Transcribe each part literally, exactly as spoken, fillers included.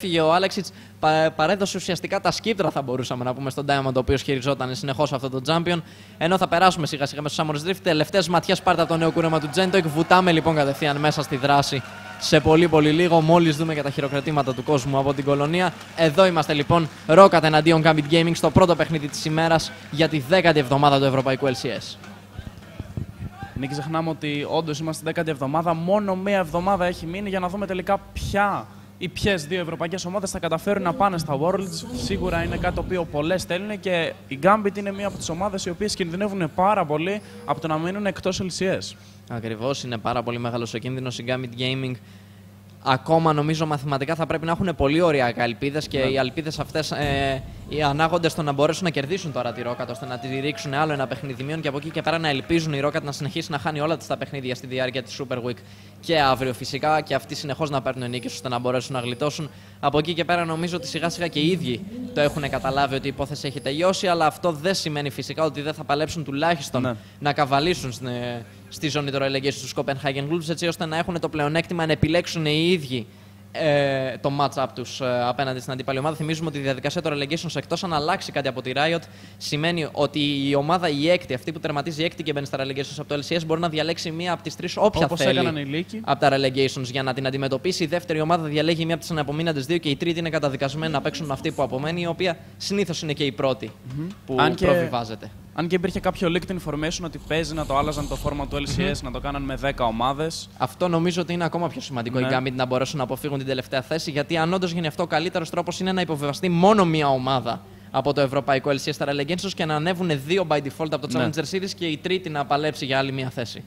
Φύγε ο Άλεξιτς, παρέδωσε ουσιαστικά τα σκύπτρα, θα μπορούσαμε να πούμε, στον Diamond, ο οποίος χειριζόταν συνεχώς αυτό το Champion. Ενώ θα περάσουμε σιγά σιγά μέσα στο Summer's Drift. Τελευταίες ματιές πάρτε από το νέο κούρεμα του Gentoik. Βουτάμε λοιπόν κατευθείαν μέσα στη δράση σε πολύ πολύ λίγο, μόλις δούμε και τα χειροκροτήματα του κόσμου από την κολονία. Εδώ είμαστε λοιπόν, Rocket εναντίον Gambit Gaming, στο πρώτο παιχνίδι της ημέρας για τη δέκατη εβδομάδα του Ευρωπαϊκού Ελ Σι Ες. Μην ξεχνάμε ότι όντως είμαστε στην δέκατη εβδομάδα. Μόνο μία εβδομάδα έχει μείνει για να δούμε τελικά ποια ή ποιες δύο ευρωπαϊκές ομάδες θα καταφέρουν να πάνε στα Worlds. Σίγουρα είναι κάτι το οποίο πολλές θέλουν και η Gambit είναι μία από τις ομάδες οι οποίες κινδυνεύουν πάρα πολύ από το να μείνουν εκτός Ελ Σι Ες. Ακριβώς, είναι πάρα πολύ μεγάλος ο κίνδυνος. Η Gambit Gaming ακόμα νομίζω μαθηματικά θα πρέπει να έχουν πολύ ωριακά ελπίδες και yeah. οι ελπίδες αυτές ε, οι ανάγονται στο να μπορέσουν να κερδίσουν τώρα τη Rocket, ώστε να τη ρίξουν άλλο ένα παιχνιδι και από εκεί και πέρα να ελπίζουν η Rocket να συνεχίσει να χάνει όλα της τα παιχνίδια στη διάρκεια της Super Week και αύριο φυσικά, και αυτοί συνεχώς να παίρνουν νίκες ώστε να μπορέσουν να γλιτώσουν. Από εκεί και πέρα νομίζω ότι σιγά σιγά και οι ίδιοι το έχουν καταλάβει ότι η υπόθεση έχει τελειώσει, αλλά αυτό δεν σημαίνει φυσικά ότι δεν θα παλέψουν τουλάχιστον yeah. να καβαλήσουν στην, στη ζώνη του relegation στους Copenhagen Wolves, έτσι ώστε να έχουν το πλεονέκτημα να επιλέξουν οι ίδιοι ε, το match-up τους ε, απέναντι στην αντίπαλη ομάδα. Θυμίζουμε ότι η διαδικασία του relegation, εκτός αν αλλάξει κάτι από τη Riot, σημαίνει ότι η ομάδα, η έκτη, αυτή που τερματίζει η έκτη και μπαίνει στα relegation από το Ελ Σι Ες, μπορεί να διαλέξει μία από τις τρεις όποια όπως θέλει έκαναν οι Λύκοι από τα relegations για να την αντιμετωπίσει. Η δεύτερη ομάδα διαλέγει μία από τις αναπομείναντες δύο και η τρίτη είναι καταδικασμένη να παίξουν με αυτή που απομένει, η οποία συνήθως είναι και η πρώτη mm-hmm. που αν προβιβάζεται. Και... Αν και υπήρχε κάποιο leaked information ότι παίζει να το άλλαζαν το φόρμα του Ελ Σι Ες, mm-hmm. να το κάναν με δέκα ομάδες. Αυτό νομίζω ότι είναι ακόμα πιο σημαντικό ναι. οι Gambit να μπορέσουν να αποφύγουν την τελευταία θέση, γιατί αν όντως γίνει αυτό, ο καλύτερος τρόπος είναι να υποβεβαστεί μόνο μία ομάδα από το ευρωπαϊκό Ελ Σι Ες στα relegations και να ανέβουν δύο by default από το Challenger ναι. Series και η τρίτη να παλέψει για άλλη μία θέση.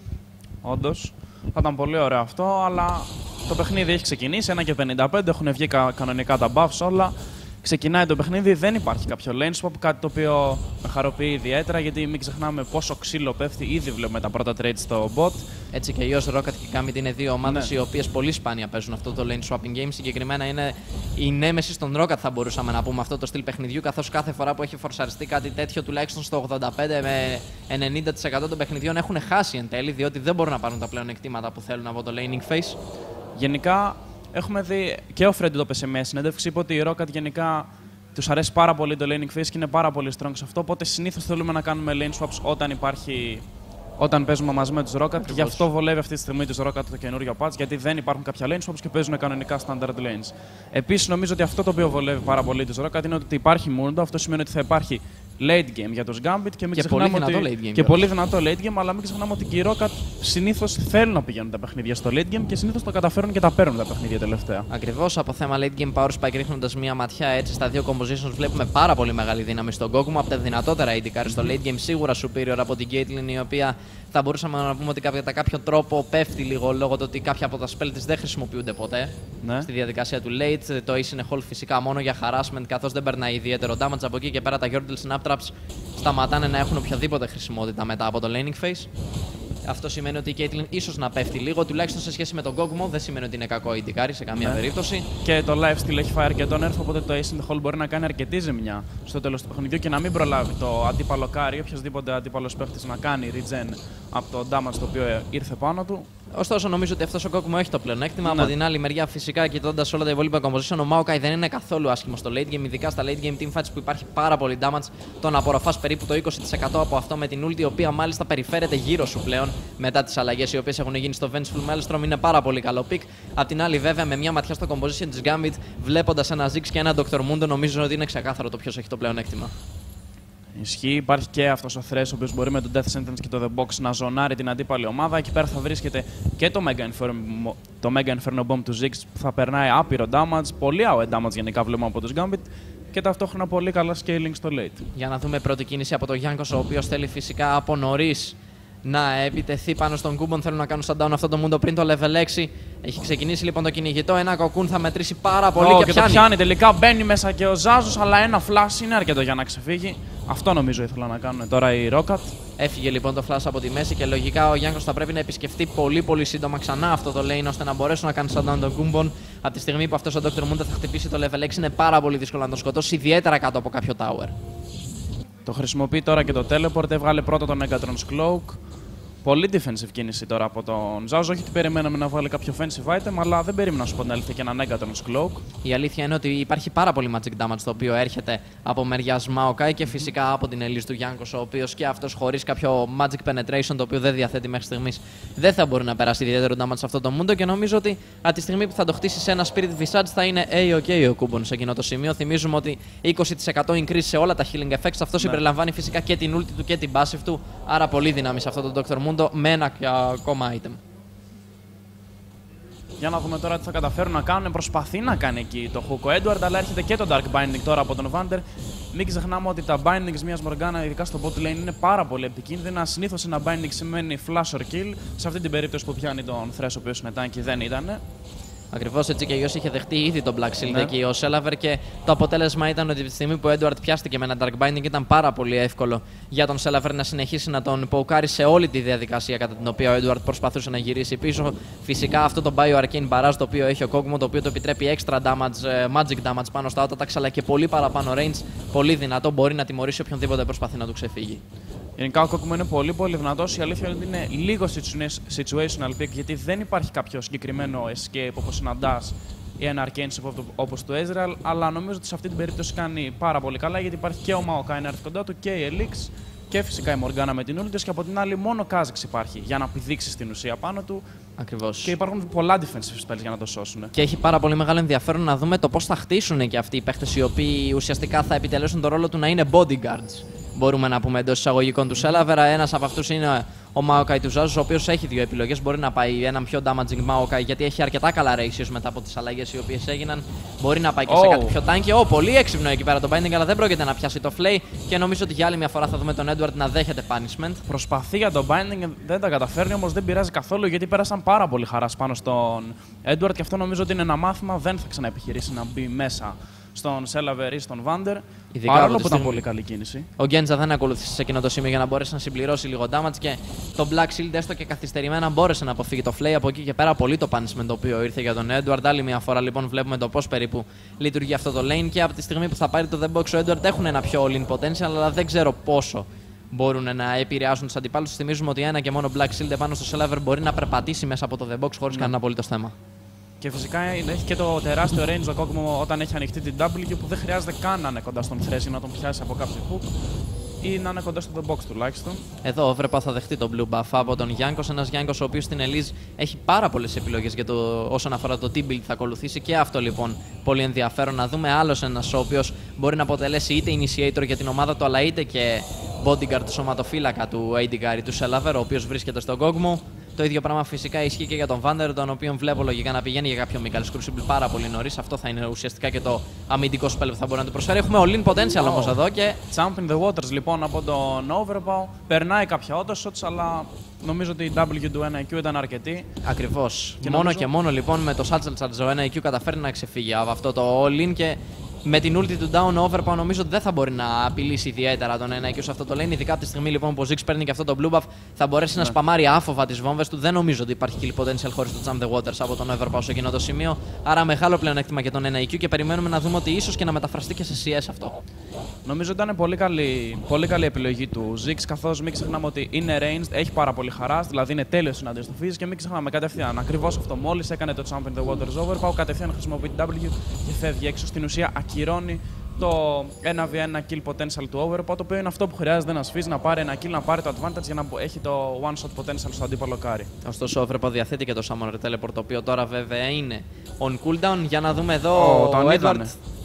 Όντως, θα ήταν πολύ ωραίο αυτό, αλλά το παιχνίδι έχει ξεκινήσει. ένα και πενήντα πέντε, έχουν βγει κα- κανονικά τα buffs όλα. Ξεκινάει το παιχνίδι, δεν υπάρχει κάποιο lane swap, κάτι το οποίο με χαροποιεί ιδιαίτερα, γιατί μην ξεχνάμε πόσο ξύλο πέφτει. Ήδη βλέπουμε τα πρώτα trades στο bot. Έτσι και η Ος, Rocket και Gambit είναι δύο ομάδες ναι. οι οποίες πολύ σπάνια παίζουν αυτό το lane swapping game. Συγκεκριμένα είναι η νέμεση των Rocket, θα μπορούσαμε να πούμε, αυτό το στυλ παιχνιδιού, καθώς κάθε φορά που έχει φορσαριστεί κάτι τέτοιο, τουλάχιστον στο ογδόντα πέντε με ενενήντα τοις εκατό των παιχνιδιών έχουν χάσει εν τέλει, διότι δεν μπορούν να πάρουν τα πλέον εκτήματα που θέλουν από το laning phase. Γενικά, έχουμε δει και ο Freddy το είπε σε μια συνέντευξη, είπε ότι η Rocket γενικά τους αρέσει πάρα πολύ το laning phase και είναι πάρα πολύ strong σε αυτό. Οπότε συνήθως θέλουμε να κάνουμε lane swaps όταν, υπάρχει, όταν παίζουμε μαζί με τους Rocket. Ακριβώς. Γι' αυτό βολεύει αυτή τη στιγμή τους Rocket το καινούριο patch, γιατί δεν υπάρχουν κάποια lane swaps και παίζουν κανονικά standard lanes. Επίσης, νομίζω ότι αυτό το οποίο βολεύει πάρα πολύ τους Rocket είναι ότι υπάρχει Mundo. Αυτό σημαίνει ότι θα υπάρχει late game για τους Gambit και, μην και, πολύ δυνατό, ότι... late game και πολύ δυνατό late game, αλλά μην ξεχνάμε ότι και οι Rocket συνήθως θέλουν να πηγαίνουν τα παιχνίδια στο late game και συνήθως το καταφέρουν και τα παίρνουν τα παιχνίδια τελευταία. Ακριβώς, από θέμα late game power spike, ρίχνοντας μία ματιά έτσι στα δύο compositions, βλέπουμε πάρα πολύ μεγάλη δύναμη στον Goku, από τα δυνατότερα έι ντι carry στο late game, σίγουρα superior από την Caitlyn, η οποία θα μπορούσαμε να πούμε ότι κατά κάποιο τρόπο πέφτει λίγο λόγω του ότι κάποια από τα spell της δεν χρησιμοποιούνται ποτέ ναι. στη διαδικασία του late. Το Ace in a Hole φυσικά μόνο για harassment, καθώς δεν περνάει ιδιαίτερο damage. Από εκεί και πέρα τα Yordle Snap Traps σταματάνε να έχουν οποιαδήποτε χρησιμότητα μετά από το laning phase. Αυτό σημαίνει ότι η Caitlyn ίσως να πέφτει λίγο, τουλάχιστον σε σχέση με τον Kog'Maw. Δεν σημαίνει ότι είναι κακό έι ντι carry σε καμία ναι. περίπτωση. Και το lifesteal έχει φάει αρκετό nerf, οπότε το Ace in the Hole μπορεί να κάνει αρκετή ζημιά στο τέλος του παιχνιδιού και να μην προλάβει το αντίπαλο carry, οποιοδήποτε αντίπαλος παίχτης να κάνει regen από το damage το οποίο ήρθε πάνω του. Ωστόσο, νομίζω ότι αυτός ο Kog'Maw έχει το πλεονέκτημα. Ναι. Από την άλλη μεριά, φυσικά, κοιτώντας όλα τα υπόλοιπα composition, ο Maokai δεν είναι καθόλου άσχημο στο late game, ειδικά στα late game teamfights που υπάρχει πάρα πολύ damage. Τον απορροφάς περίπου το είκοσι τοις εκατό από αυτό με την ulti, η οποία μάλιστα περιφέρεται γύρω σου πλέον μετά τις αλλαγές οι οποίες έχουν γίνει στο Vengeful Maelstrom. Είναι πάρα πολύ καλό pick. Απ' την άλλη, βέβαια, με μια ματιά στο composition της Gambit, βλέποντας ένα Ziggs και ένα ντόκτορ Mundo, νομίζω ότι είναι ξεκάθαρο το ποιος έχει το πλεονέκτημα. Ισχύει, υπάρχει και αυτός ο Thresh, ο οποίος μπορεί με το Death Sentence και το The Box να ζωνάρει την αντίπαλη ομάδα. Εκεί πέρα θα βρίσκεται και το Mega Inferno, το Mega Inferno Bomb του Ziggs που θα περνάει άπειρο damage, πολύ AOE damage γενικά βλέπουμε από τους Gambit και ταυτόχρονα πολύ καλά scaling στο late. Για να δούμε πρώτη κίνηση από τον Jankos, ο οποίος θέλει φυσικά από νωρίς να επιτεθεί πάνω στον Κούμπον. Θέλουν να κάνουν shutdown αυτό το Mundo πριν το level έξι. Έχει ξεκινήσει λοιπόν το κυνηγητό. Ένα κοκκούν θα μετρήσει πάρα πολύ oh, και, και πιάνει. Το πιάνει. Τελικά μπαίνει μέσα και ο Ζάζος, αλλά ένα flash είναι αρκετό για να ξεφύγει. Αυτό νομίζω ήθελα να κάνουν τώρα οι Rocket. Έφυγε λοιπόν το flash από τη μέση και λογικά ο Γιάνκος θα πρέπει να επισκεφτεί πολύ πολύ σύντομα ξανά αυτό το lane ώστε να μπορέσουν να κάνουν shutdown τον Κούμπον. Από τη στιγμή που αυτός ο ντόκτορ Mundo θα χτυπήσει το level έξι, είναι πάρα πολύ δύσκολο να τον σκοτώσει, ιδιαίτερα κάτω από κάποιο tower. Το χρησιμοποιεί τώρα και το teleport. Έβγαλε πρώτα τον Megatron's Cloak. Πολύ defensive κίνηση τώρα από τον Zhao. Όχι ότι περιμέναμε να βάλει κάποιο offensive item, αλλά δεν περίμενα να σου πω την αλήθεια και έναν Megatron's Cloak. Η αλήθεια είναι ότι υπάρχει πάρα πολύ magic damage το οποίο έρχεται από μεριά Maokai και φυσικά από την Elise του Jankos, ο οποίος και αυτός χωρίς κάποιο magic penetration το οποίο δεν διαθέτει μέχρι στιγμής δεν θα μπορεί να περάσει ιδιαίτερο damage σε αυτό το mundo. Και νομίζω ότι από τη στιγμή που θα το χτίσει σε ένα Spirit Visage θα είναι A-OK ο Kubbon σε εκείνο το σημείο. Θυμίζουμε ότι είκοσι τοις εκατό increase σε όλα τα healing effects. Αυτό ναι. συμπεριλαμβάνει φυσικά και την ulti του και την passive του. Άρα πολύ δύναμη σε αυτό το Doctor Mundo με ένα ακόμα item. Για να δούμε τώρα τι θα καταφέρουν να κάνουν. Προσπαθεί να κάνει εκεί το hook ο Edward, αλλά έρχεται και το Dark Binding τώρα από τον Vander. Μην ξεχνάμε ότι τα bindings μιας Morgana, ειδικά στο bot lane, είναι πάρα πολύ επικίνδυνα. Συνήθως ένα binding σημαίνει flash or kill. Σε αυτή την περίπτωση που πιάνει τον Thresh, ο οποίος είναι tanky, δεν ήτανε. Ακριβώς έτσι και ο Ιωσ είχε δεχτεί ήδη τον Black Shield ναι. εκεί ο Selaver και το αποτέλεσμα ήταν ότι τη στιγμή που ο Edward πιάστηκε με ένα Dark Binding ήταν πάρα πολύ εύκολο για τον Selaver να συνεχίσει να τον ποκάρει σε όλη τη διαδικασία κατά την οποία ο Edward προσπαθούσε να γυρίσει πίσω. Φυσικά αυτό το Bio Arcane Barrage το οποίο έχει ο Kog'Maw, το οποίο το επιτρέπει extra damage, magic damage πάνω στα Autotax αλλά και πολύ παραπάνω range, πολύ δυνατό, μπορεί να τιμωρήσει οποιονδήποτε προσπαθεί να του ξεφύγει. Γενικά ο Kog'Maw είναι πολύ πολύ δυνατός. Η αλήθεια είναι ότι είναι λίγο situational pick γιατί δεν υπάρχει κάποιο συγκεκριμένο escape όπως ένα dash ή ένα arcane support όπως το Ezreal. Αλλά νομίζω ότι σε αυτή την περίπτωση κάνει πάρα πολύ καλά γιατί υπάρχει και ο Maokai να έρθει κοντά του και η Elix και φυσικά η Morgana με την ulti και από την άλλη μόνο Kha'Zix υπάρχει για να πηδήξει στην ουσία πάνω του. Ακριβώς. Και υπάρχουν πολλά defensive spells για να το σώσουν. Και έχει πάρα πολύ μεγάλο ενδιαφέρον να δούμε το πώς θα χτίσουν και αυτοί οι παίχτες οι οποίοι ουσιαστικά θα επιτελέσουν τον ρόλο του να είναι bodyguards. Μπορούμε να πούμε εντός εισαγωγικών του Selaver. Ένας από αυτούς είναι ο Maokai του Zhao, ο οποίος έχει δύο επιλογές. Μπορεί να πάει έναν πιο damaging Maokai γιατί έχει αρκετά καλά ratios μετά από τις αλλαγές οι οποίες έγιναν. Μπορεί να πάει και oh. σε κάτι πιο tanky. Oh, πολύ έξυπνο εκεί πέρα το binding, αλλά δεν πρόκειται να πιάσει το flay. Και νομίζω ότι για άλλη μια φορά θα δούμε τον Edward να δέχεται punishment. Προσπαθεί για το binding, δεν τα καταφέρνει, όμως δεν πειράζει καθόλου γιατί πέρασαν πάρα πολύ χαρά πάνω στον Edward και αυτό νομίζω ότι είναι ένα μάθημα. Δεν θα ξαναεπιχειρήσει να μπει μέσα στον Selaver ή στον Vander. Ειδικά παρόλο που ήταν πολύ καλή κίνηση. Ο Genja δεν ακολούθησε σε εκείνο το σημείο για να μπορέσει να συμπληρώσει λίγο damage και το Black Shield έστω και καθυστερημένα μπόρεσε να αποφύγει το flay. Από εκεί και πέρα πολύ το punishment το οποίο ήρθε για τον Edward. Άλλη μια φορά λοιπόν βλέπουμε το πώς περίπου λειτουργεί αυτό το lane και από τη στιγμή που θα πάρει το The Box ο Edward έχουν ένα πιο all-in potential, αλλά δεν ξέρω πόσο μπορούν να επηρεάσουν τους αντιπάλους. Θυμίζουμε ότι ένα και μόνο Black Shield επάνω στο Selaver μπορεί να περπατήσει μέσα από το The Box χωρίς mm. κανένα απολύτως θέμα. Και φυσικά έχει και το τεράστιο range ο Kog'Maw όταν έχει ανοιχτεί την W που δεν χρειάζεται καν να είναι κοντά στον Thresh ή να τον πιάσει από κάποιο hook ή να είναι κοντά στο The Box τουλάχιστον. Εδώ ο Overpaw θα δεχτεί τον Blue Buff από τον Jankos, ένας Jankos ο οποίος στην Elise έχει πάρα πολλές επιλογές για το, όσον αφορά το team build θα ακολουθήσει και αυτό λοιπόν πολύ ενδιαφέρον να δούμε. Άλλος ένας ο οποίος μπορεί να αποτελέσει είτε initiator για την ομάδα του αλλά είτε και bodyguard του σωματοφύλακα του έι ντι Carry του Selaver, ο οποίος βρίσκεται στον Kog'Maw. Το ίδιο πράγμα φυσικά ισχύει και για τον Vander, τον οποίο βλέπω λογικά να πηγαίνει για κάποιο Mycal's Crucible πάρα πολύ νωρίς. Αυτό θα είναι ουσιαστικά και το αμυντικό spell που θα μπορεί να του προσφέρει. Έχουμε all-in potential oh. όμως εδώ και. Jump in the waters λοιπόν από τον Overpaw. Περνάει κάποια auto shots, αλλά νομίζω ότι η W του ένα άι κιου ήταν αρκετή. Ακριβώς. Μόνο νομίζω... και μόνο λοιπόν με το Satchel Charge ο ένα άι κιου καταφέρει να ξεφύγει από αυτό το all-in και. Με την ulti του down Overpaw νομίζω ότι δεν θα μπορεί να απειλήσει ιδιαίτερα τον ένα άι κιου σε αυτό το lane. Ειδικά από τη στιγμή λοιπόν που ο Ziggs παίρνει και αυτό το blue buff θα μπορέσει ναι. να σπαμάρει άφοβα τις βόμβες του. Δεν νομίζω ότι υπάρχει kill potential χωρίς το jump the waters από τον Overpaw σε εκείνο το σημείο. Άρα μεγάλο πλεονέκτημα για τον ένα άι κιου και περιμένουμε να δούμε ότι ίσως και να μεταφραστεί και σε σι ες αυτό. Νομίζω ότι ήταν πολύ καλή, πολύ καλή επιλογή του Ziggs, καθώς μην ξεχνάμε ότι είναι ranged, έχει πάρα πολύ χαρά, δηλαδή είναι τέλειος συναντής του Fizz και μην ξεχνάμε κατευθείαν. Ακριβώς αυτό μόλις έκανε το jump in the waters Overpaw, κατευθείαν χρησιμοποιεί την W και φεύγει έξω. Στην ουσία ακυρώνει το ένα βι ένα kill potential του Overpaw, το οποίο είναι αυτό που χρειάζεται ένας Fizz να πάρει ένα kill, να πάρει το advantage για να έχει το one shot potential στο αντίπαλο carry. Ωστόσο ο Overpaw διαθέτει και το Summoner Teleport, το οποίο τώρα βέβαια είναι on cooldown. Για να δούμε εδώ oh, ο Edward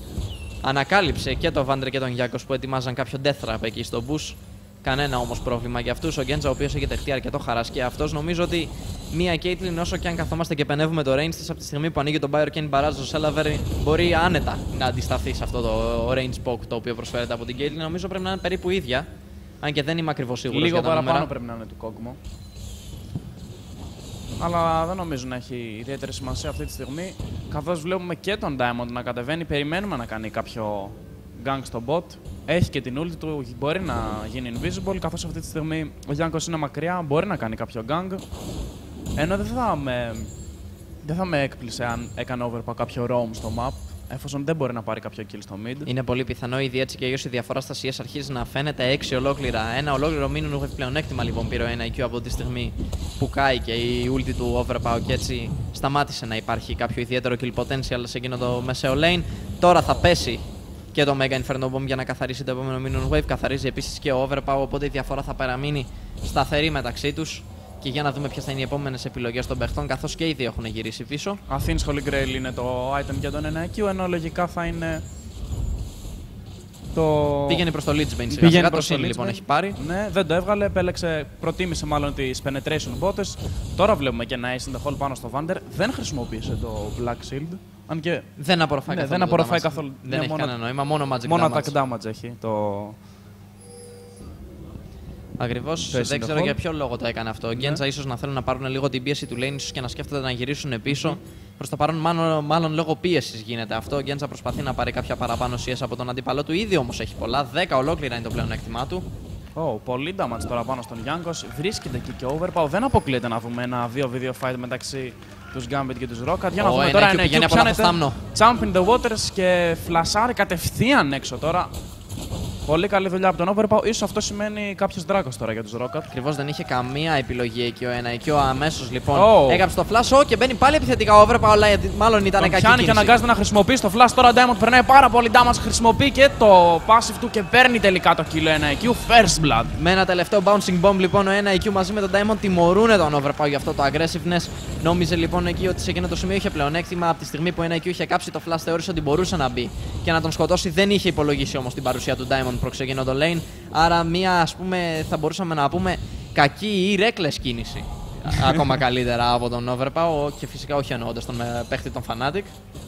ανακάλυψε και τον Vander και τον Jankos που ετοιμάζαν κάποιο death trap εκεί στο bush. Κανένα όμως πρόβλημα για αυτούς. Ο Genja, ο οποίος έχει δεχτεί αρκετό χαράς και αυτός, νομίζω ότι μία Caitlyn, όσο και αν καθόμαστε και πενεύουμε το range της, από τη στιγμή που ανοίγει τον Bio Arcane Barrage στο Selaver, μπορεί άνετα να αντισταθεί σε αυτό το range poke το οποίο προσφέρεται από την Caitlyn. Νομίζω πρέπει να είναι περίπου ίδια. Αν και δεν είμαι ακριβώς σίγουρος. Λίγο για τα παραπάνω νούμερα. Πρέπει να είναι του Kog'Maw. Αλλά δεν νομίζω να έχει ιδιαίτερη σημασία αυτή τη στιγμή. Καθώς βλέπουμε και τον Diamond να κατεβαίνει, περιμένουμε να κάνει κάποιο gang στο bot. Έχει και την ulti του, μπορεί να γίνει invisible, καθώς αυτή τη στιγμή ο Jankos είναι μακριά, μπορεί να κάνει κάποιο gang. Ενώ δεν θα με, δεν θα με έκπλησε αν έκανε Overpaw κάποιο roam στο map. εφόσον δεν μπορεί να πάρει κάποιο kill στο mid. Είναι πολύ πιθανό ήδη έτσι και αλλιώς η διαφορά στα σι ες αρχίζει να φαίνεται έξι ολόκληρα. Ένα ολόκληρο μήνυμα πλεονέκτημα λοιπόν πήρε ο ένα άι κιου από τη στιγμή που κάει και η ulti του Overpower και έτσι σταμάτησε να υπάρχει κάποιο ιδιαίτερο kill potential σε εκείνο το μεσαίο lane. Τώρα θα πέσει και το Mega Inferno Bomb για να καθαρίσει το επόμενο Minion Wave. Καθαρίζει επίσης και ο Overpower, οπότε η διαφορά θα παραμείνει σταθερή μεταξύ τους. Και για να δούμε ποιες θα είναι οι επόμενες επιλογές των παιχτών, καθώς και ήδη έχουν γυρίσει πίσω. Athene's Holy Grail είναι το item για τον ένα άι κιου, ενώ λογικά θα είναι το... Πήγαινε προς το Lichbane σιγά σιγά, το Sin λοιπόν έχει πάρει. Ναι, δεν το έβγαλε, επέλεξε, προτίμησε μάλλον τις Penetration Bottes. Τώρα βλέπουμε και ένα Ace in the Hole πάνω στο Vander. Δεν χρησιμοποίησε το Black Shield. Αν και... Δεν απορροφάει ναι, καθόλου. Δεν απορροφάει καθόλου. Δεν ναι, έχει μόνο... κανένα νόημα, μόνο magic μόνο damage. Μόνο attack damage έχει το... Ακριβώς. Δεν ξέρω για ποιο λόγο το έκανε αυτό. Ο Genza ναι. ίσως να θέλουν να πάρουν λίγο την πίεση του lane, ίσως και να σκέφτονται να γυρίσουν πίσω. Mm-hmm. Προς το παρόν, μάλλον, μάλλον λόγω πίεσης γίνεται αυτό. Ο Genza προσπαθεί να πάρει κάποια παραπάνω σι ες από τον αντίπαλό του. Ήδη όμως έχει πολλά. δέκα ολόκληρα είναι το πλεονέκτημά του. Oh, πολύ damage τώρα πάνω στον Γιάνγκος. Βρίσκεται εκεί και Overpower. Δεν αποκλείεται να δούμε ένα δύο βι δύο fight μεταξύ τους Gambit και τους Rocket. Για να oh, δούμε τώρα ένα εκεί που πιάνεται Jump in the waters και φλασάρει κατευθείαν έξω τώρα. Πολύ καλή δουλειά από τον Overpower. Ίσως αυτό σημαίνει κάποιος δράκος τώρα για τους Rocket. Ακριβώς, δεν είχε καμία επιλογή εκεί ο ένα άι κιου. Αμέσως λοιπόν oh. έγραψε το flash oh, και μπαίνει πάλι επιθετικά ο Overpower, αλλά μάλλον ήταν κακή κίνηση. Και αναγκάζεται να χρησιμοποιήσει το flash. Τώρα Diamond περνάει πάρα πολύ damage, χρησιμοποιεί και το passive του και παίρνει τελικά το kill ένα άι κιου. First blood. Με ένα τελευταίο bouncing bomb λοιπόν ο ένα άι κιου μαζί με τον Diamond τιμωρούν τον Overpower για αυτό το aggressiveness. Νόμιζε λοιπόν εκεί ότι σε εκείνο το σημείο είχε πλεονέκτημα. Από τη στιγμή που ένα άι κιου είχε κάψει το flash, θεώρησε ότι μπορούσε να μπει και να τον σκοτώσει. Δεν είχε υπολογίσει όμως την παρουσία του Diamond προ εκείνο το lane. Άρα μία, ας πούμε, θα μπορούσαμε να πούμε κακή ή reckless κίνηση. Ακόμα καλύτερα από τον Overpower και φυσικά όχι εννοώντας τον παίχτη των Fnatic.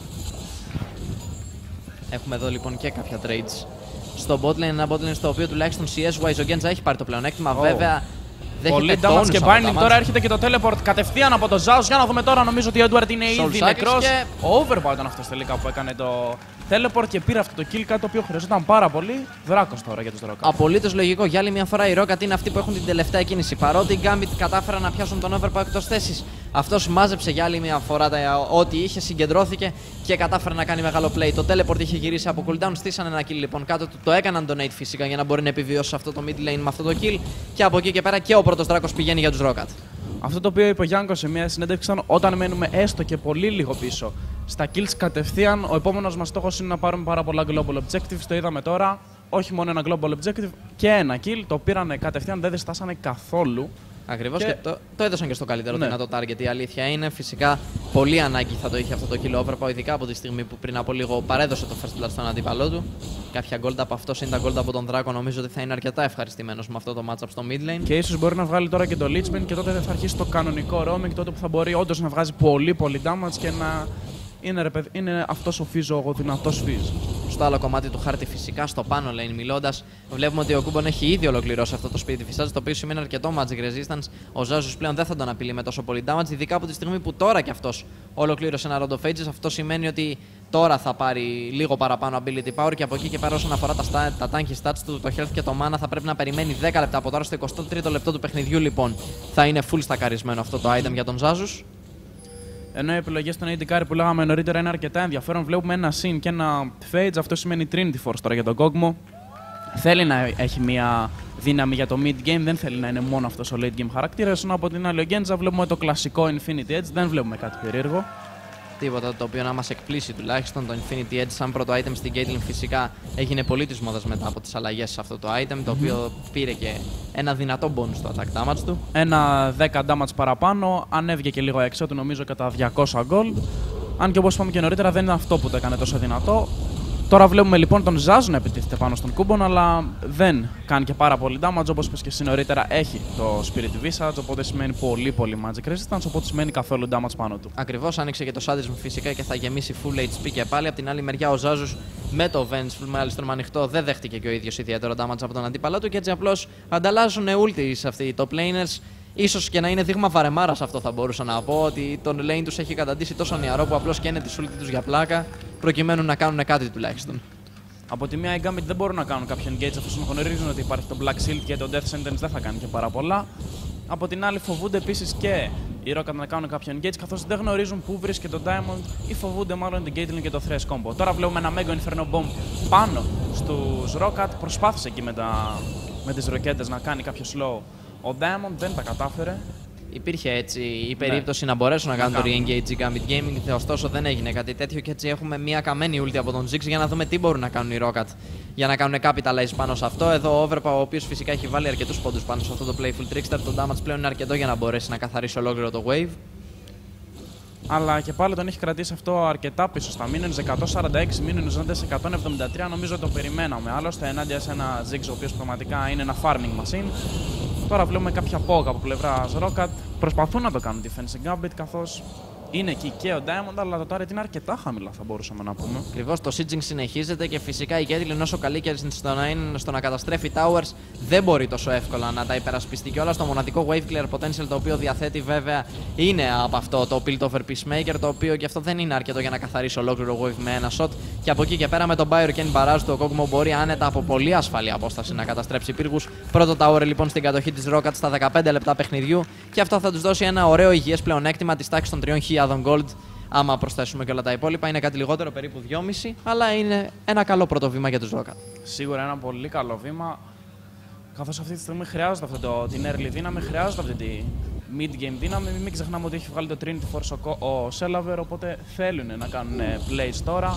Έχουμε εδώ λοιπόν και κάποια trades στο bot lane, ένα bot lane στο οποίο τουλάχιστον σι ες-wise ο Genza έχει πάρει το πλεονέκτημα. Oh. Βέβαια πολύ damage και binding. Τώρα έρχεται και το teleport κατευθείαν από το Zaz. Για να δούμε τώρα, νομίζω ότι ο Edward είναι ήδη νεκρός. Και... ο Overpower ήταν αυτός τελικά που έκανε το teleport και πήρε αυτό το kill, κάτι το οποίο χρειαζόταν πάρα πολύ. Δράκος τώρα για τους Rocket. Απολύτως λογικό. Για άλλη μια φορά οι Rocket είναι αυτοί που έχουν την τελευταία κίνηση. Παρότι οι Gambit κατάφεραν να πιάσουν τον Overpower εκτός θέσης, αυτός μάζεψε για άλλη μια φορά τα... ό,τι είχε, συγκεντρώθηκε και κατάφερε να κάνει μεγάλο play. Το teleport είχε γυρίσει από cooldown, στήσανε ένα kill λοιπόν κάτω του. Το έκαναν donate φυσικά για να μπορεί να επιβιώσει αυτό το mid lane με αυτό το kill. Και από εκεί και πέρα και ο πρώτος δράκος πηγαίνει για τους Rocket. Αυτό το οποίο είπε ο Γιάνγκο σε μια συνέντευξη ήταν όταν μένουμε έστω και πολύ λίγο πίσω στα kills κατευθείαν, ο επόμενος μας στόχος είναι να πάρουμε πάρα πολλά global objectives. Το είδαμε τώρα. Όχι μόνο ένα global objective και ένα kill. Το πήρανε κατευθείαν, δεν διστάσανε καθόλου. Ακριβώς και, και το, το έδωσαν και στο καλύτερο ναι. δυνατό target. Η αλήθεια είναι φυσικά πολύ ανάγκη θα το είχε αυτό το kill Overpower, ειδικά από τη στιγμή που πριν από λίγο παρέδωσε το first blood στον αντίπαλό του. Κάποια gold από αυτό είναι τα gold από τον Δράκο. Νομίζω ότι θα είναι αρκετά ευχαριστημένος με αυτό το matchup στο mid lane. Και ίσως μπορεί να βγάλει τώρα και το Lichbane και τότε θα αρχίσει το κανονικό roaming. Τότε που θα μπορεί όντως να βγάζει πολύ πολύ damage και να είναι, ρε παιδί, είναι αυτός ο Fizz, ο δυνατός Fizz. Στο άλλο κομμάτι του χάρτη, φυσικά στο πάνω lane μιλώντας, βλέπουμε ότι ο Κούμπον έχει ήδη ολοκληρώσει αυτό το σπίτι φυσάς, το οποίο σημαίνει αρκετό magic resistance. Ο Ζάζος πλέον δεν θα τον απειλεί με τόσο πολύ damage, ειδικά από τη στιγμή που τώρα κι αυτός ολοκλήρωσε ένα round of ages. Αυτό σημαίνει ότι τώρα θα πάρει λίγο παραπάνω ability power και από εκεί και πέρα, όσον αφορά τα, τα tanky stats του, το health και το mana, θα πρέπει να περιμένει δέκα λεπτά. Από τώρα στο εικοστό τρίτο λεπτό του παιχνιδιού, λοιπόν, θα είναι full στακαρισμένο αυτό το item για τον Ζάζους. Ενώ οι επιλογές των έι ντι Carry που λέγαμε νωρίτερα είναι αρκετά ενδιαφέρον. Βλέπουμε ένα Sin και ένα Phage. Αυτό σημαίνει Trinity Force τώρα για τον Kog'Maw. Θέλει να έχει μια δύναμη για το mid game, δεν θέλει να είναι μόνο αυτός ο late game χαρακτήρας. Ενώ από την άλλη ο Genza βλέπουμε το κλασικό Infinity Edge, δεν βλέπουμε κάτι περίεργο. Τίποτα το οποίο να μας εκπλήσει τουλάχιστον. Το Infinity Edge, σαν πρώτο item στην Caitlyn, φυσικά έγινε πολύ της μόδας μετά από τις αλλαγές σε αυτό το item, το οποίο πήρε και ένα δυνατό bonus στο attack damage του. Ένα δέκα damage παραπάνω, ανέβηκε και λίγο έξω του, νομίζω κατά διακόσια gold. Αν και όπως είπαμε και νωρίτερα, δεν είναι αυτό που το έκανε τόσο δυνατό. Τώρα βλέπουμε λοιπόν τον Zaz να επιτίθεται πάνω στον Κούμπον, αλλά δεν κάνει και πάρα πολύ damage. Όπως είπες και εσύ νωρίτερα, έχει το Spirit Visage, οπότε σημαίνει πολύ πολύ magic resistance, οπότε σημαίνει καθόλου damage πάνω του. Ακριβώς, άνοιξε και το Sadism φυσικά και θα γεμίσει full έιτς πι και πάλι. Από την άλλη μεριά ο Ζάζος με το Vengeful μάλιστα ανοιχτό δεν δέχτηκε και ο ίδιος ιδιαίτερο damage από τον αντίπαλό του και έτσι απλώς ανταλλάσσουν ultis αυτοί οι top laners. Ίσως και να είναι δείγμα βαρεμάρας αυτό, θα μπορούσα να πω, ότι τον lane τους έχει καταντήσει τόσο νεαρό που απλώς καίνε τη ulti τους για πλάκα προκειμένου να κάνουν κάτι τουλάχιστον. Από τη μία οι Gambit δεν μπορούν να κάνουν κάποιο engage εφόσον γνωρίζουν ότι υπάρχει το Black Shield και το Death Sentence δεν θα κάνει και πάρα πολλά. Από την άλλη φοβούνται επίσης και οι Rocket να κάνουν κάποιο engage, καθώς δεν γνωρίζουν πού βρίσκεται το Diamond ή φοβούνται μάλλον την Caitlyn και το Thresh combo. Τώρα βλέπουμε ένα Mega Inferno Bomb πάνω στους Rocket. Προσπάθησε εκεί με, τα... με τις ροκέτες να κάνει κάποιο slow. Ο Diamond δεν τα κατάφερε. Υπήρχε έτσι η περίπτωση ναι. να μπορέσουν να, να κάνουν το re-engage η Gambit Gaming, ωστόσο δεν έγινε κάτι τέτοιο και έτσι έχουμε μια καμένη ulti από τον Ziggs για να δούμε τι μπορούν να κάνουν οι Rocket για να κάνουν capitalize πάνω σε αυτό. Εδώ ο Overpower, ο οποίος φυσικά έχει βάλει αρκετούς πόντους πάνω σε αυτό το Playful Trickster, το damage πλέον είναι αρκετό για να μπορέσει να καθαρίσει ολόκληρο το wave. Αλλά και πάλι τον έχει κρατήσει αυτό αρκετά πίσω στα minions, εκατόν σαράντα έξι minions, εκατόν εβδομήντα τρία, νομίζω το περιμέναμε. Άλλωστε ενάντια σε ένα Ziggs ο οποίος πραγματικά είναι ένα farming machine. Τώρα βλέπουμε κάποια πόγα από πλευρά Rocket. Προσπαθούν να το κάνουν defensive Gambit, καθώς είναι εκεί και ο Diamond, αλλά το target είναι αρκετά χαμηλά, θα μπορούσαμε να πούμε. Ακριβώς, το sieging συνεχίζεται και φυσικά η Caitlyn, όσο καλή και στο να, είναι, στο να καταστρέφει towers, δεν μπορεί τόσο εύκολα να τα υπερασπιστεί. Και όλα το μοναδικό wave clear potential το οποίο διαθέτει βέβαια είναι από αυτό το Piltover Peacemaker, το οποίο και αυτό δεν είναι αρκετό για να καθαρίσει ολόκληρο wave με ένα shot. Και από εκεί και πέρα με τον Bioarcane Barrage του, ο Kog'Maw μπορεί άνετα από πολύ ασφαλή απόσταση να καταστρέψει πύργους. Πρώτο tower λοιπόν στην κατοχή της Rocket στα δεκαπέντε λεπτά παιχνιδιού και αυτό θα τους δώσει ένα ωραίο υγιές πλεονέκτημα της τάξης των τριών χιλιάδων gold. Άμα προσθέσουμε και όλα τα υπόλοιπα, είναι κάτι λιγότερο, περίπου δυόμισι, αλλά είναι ένα καλό πρώτο βήμα για τους Rocket. Σίγουρα ένα πολύ καλό βήμα, καθώς αυτή τη στιγμή χρειάζεται αυτό το, την early δύναμη, χρειάζεται αυτή τη mid-game δύναμη. Μην ξεχνάμε ότι έχει βγάλει το Trinity Force ο, ο Celaver, οπότε θέλουν να κάνουν plays τώρα.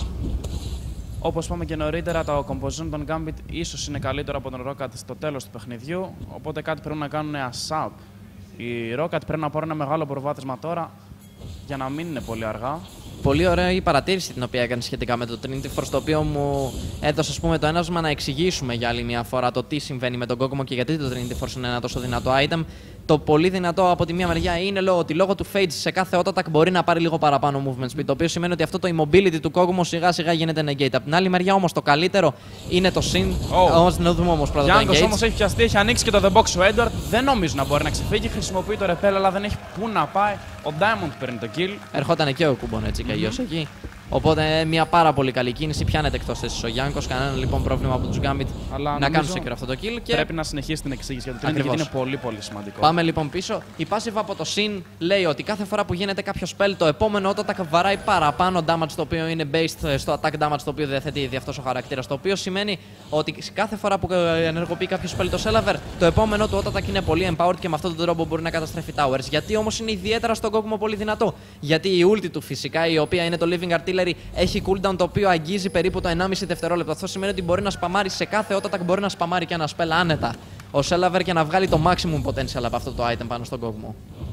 Όπως είπαμε και νωρίτερα, το composition των Gambit ίσως είναι καλύτερο από τον Rocket στο τέλος του παιχνιδιού, οπότε κάτι πρέπει να κάνουν ASAP. Οι Rocket πρέπει να πάρουν ένα μεγάλο προβάδισμα τώρα, για να μην είναι πολύ αργά. Πολύ ωραία η παρατήρηση την οποία έκανε σχετικά με το Trinity Force, το οποίο μου έδωσε ας πούμε, το έναυσμα να εξηγήσουμε για άλλη μια φορά το τι συμβαίνει με τον Kog'Maw και γιατί το Trinity Force είναι ένα τόσο δυνατό item. Το πολύ δυνατό από τη μία μεριά είναι λόγω ότι λόγω του Phage σε κάθε auto attack μπορεί να πάρει λίγο παραπάνω movement speed, το οποίο σημαίνει ότι αυτό το immobility του Kog'Maw σιγά σιγά γίνεται negate. Από την άλλη μεριά όμως το καλύτερο είναι το Sin. Oh. Όμως να δούμε όμως πρώτα Γιάνγκος το engage. όμως έχει πιαστεί, έχει ανοίξει και το The Box ο Edward. Δεν νομίζω να μπορεί να ξεφύγει. Χρησιμοποιεί το repel, αλλά δεν έχει πού να πάει. Ο Diamond παίρνει το kill. Ερχόταν και ο Κουμπον έτσι κι αλλιώς Mm-hmm. εκεί. Οπότε μια πάρα πολύ καλή κίνηση. Πιάνεται εκτός θέσης ο Γιάνγκος. Κανένα λοιπόν πρόβλημα από τους Gambit αλλά να κάνουν secure αυτό το kill. Και πρέπει να συνεχίσει την εξήγηση για το Trinity, γιατί είναι πολύ πολύ σημαντικό. Πάμε λοιπόν πίσω. Η passive από το Sin λέει ότι κάθε φορά που γίνεται κάποιο spell, το επόμενο auto attack βαράει παραπάνω damage, το οποίο είναι based στο attack damage, το οποίο διαθέτει ήδη αυτός ο χαρακτήρας. Το οποίο σημαίνει ότι κάθε φορά που ενεργοποιεί κάποιο spell το Celaver, το επόμενο του auto attack είναι πολύ empowered και με αυτόν τον τρόπο μπορεί να καταστρέφει towers. Γιατί όμως είναι ιδιαίτερα στον Kog'Maw πολύ δυνατό. Γιατί η ulti του φυσικά, η οποία είναι το Living Artillery, έχει cooldown το οποίο αγγίζει περίπου το ενάμιση δευτερόλεπτο. Αυτό σημαίνει ότι μπορεί να σπαμάρει σε κάθε auto attack, μπορεί να σπαμάρει και ένα spell άνετα ο Celaver και να βγάλει το maximum potential από αυτό το item πάνω στον Kog'Maw.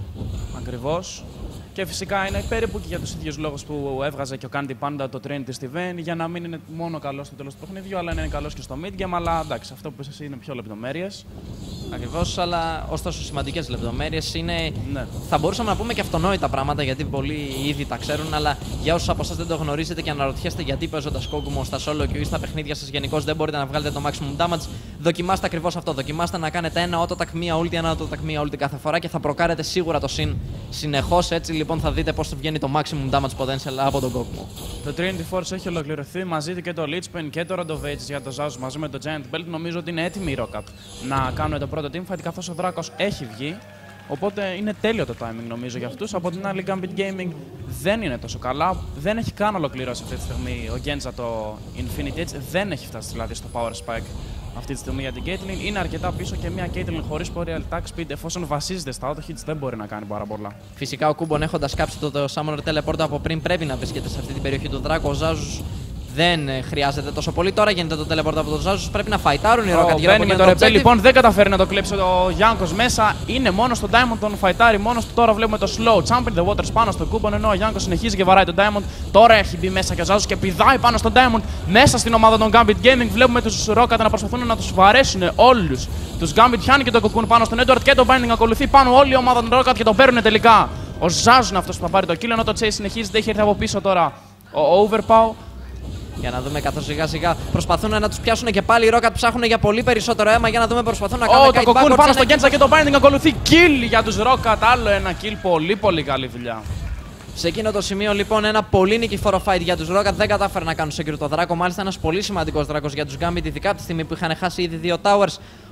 Ακριβώς. Και φυσικά είναι περίπου και για τους ίδιους λόγους που έβγαζε και ο Candy Panda το Trinity στη Vayne, για να μην είναι μόνο καλός στο τέλος του παιχνιδιού, αλλά να είναι καλός και στο mid game. Αλλά εντάξει, αυτό που είπες εσύ είναι πιο λεπτομέρειες. Ακριβώς, αλλά ωστόσο σημαντικές λεπτομέρειες είναι. Ναι. Θα μπορούσαμε να πούμε και αυτονόητα πράγματα γιατί πολλοί ήδη τα ξέρουν, αλλά για όσους από εσάς δεν το γνωρίζετε και αναρωτιέστε γιατί παίζοντας Kog'Maw στα solo queue ή στα παιχνίδια σας γενικώς δεν μπορείτε να βγάλετε το maximum damage, δοκιμάστε ακριβώς αυτό. Δοκιμάστε να κάνετε ένα auto attack, μία ulti, ένα auto attack, μία ulti κάθε φορά και θα προκάρετε σίγουρα το Sin συνεχώς. Έτσι λοιπόν θα δείτε πώς βγαίνει το maximum damage potential από τον Kog'Maw. Το Trinity Force έχει ολοκληρωθεί, μαζί του και το Lich Bane και το Rondo of Ages για το Zazuz μαζί με το Giant Belt. Νομίζω ότι είναι έτοιμοι οι Rocket να κάνουν το πρώτο teamfight, καθώς ο Δράκος έχει βγει. Οπότε είναι τέλειο το timing νομίζω για αυτούς. Από την άλλη, Gambit Gaming δεν είναι τόσο καλά. Δεν έχει καν ολοκληρώσει αυτή τη στιγμή ο Genza το Infinity Edge. Δεν έχει φτάσει δηλαδή στο Power Spike αυτή τη στιγμή για την Caitlyn. Είναι αρκετά πίσω και μια Caitlyn χωρίς Boreal Attack Speed, εφόσον βασίζεται στα auto hits, δεν μπορεί να κάνει πάρα πολλά. Φυσικά ο Κούμπον, έχοντας κάψει το, το Summoner Teleport από πριν, πρέπει να βρίσκεται σε αυτή την περιοχή του Δράκου. Ο Ζάζους δεν χρειάζεται τόσο πολύ. Τώρα γίνεται το teleport από τον Ζάζους. Πρέπει να φαϊτάρουν οι Rocket γύρω από με το ρεπέ, λοιπόν, δεν καταφέρει να το κλέψει ο Γιάνκος μέσα. Είναι μόνο στο Diamond, τον φαϊτάρει μόνο του. Τώρα βλέπουμε το slow champion, the waters πάνω στον Κούμπον. Ενώ ο Γιάνκος συνεχίζει και βαράει τον Diamond. Τώρα έχει μπει μέσα και ο Ζάζους και πηδάει πάνω στον Diamond. Μέσα στην ομάδα των Gambit Gaming βλέπουμε τους Rocket να προσπαθούν να τους βαρέσουν όλους. Τους Gambit πιάνει και το cocoon πάνω στον Edward και το Binding ακολουθεί πάνω όλη η ομάδα των Rocket και το παίρνουν τελικά. Ο Ζάζους είναι αυτός που θα πάρει το kill, ενώ το Chase συνεχίζεται. Έχει έρθει από πίσω τώρα ο Overpower. Για να δούμε καθώς σιγά σιγά προσπαθούν να τους πιάσουν και πάλι οι Rocket ψάχνουν για πολύ περισσότερο αίμα. Για να δούμε προσπαθούν να κάνουν oh, το cocoon πάνω στο Genza και το Binding ακολουθεί. Kill για τους Rocket. Άλλο ένα kill. Πολύ πολύ καλή δουλειά. Σε εκείνο το σημείο λοιπόν ένα πολύ νικηφόρο fight για τους Rocket. Δεν κατάφερε να κάνουν secure το Δράκο. Μάλιστα ένας πολύ σημαντικός Δράκος για τους Gambit, ειδικά από τη στιγμή που είχαν χάσει ήδη δύο towers.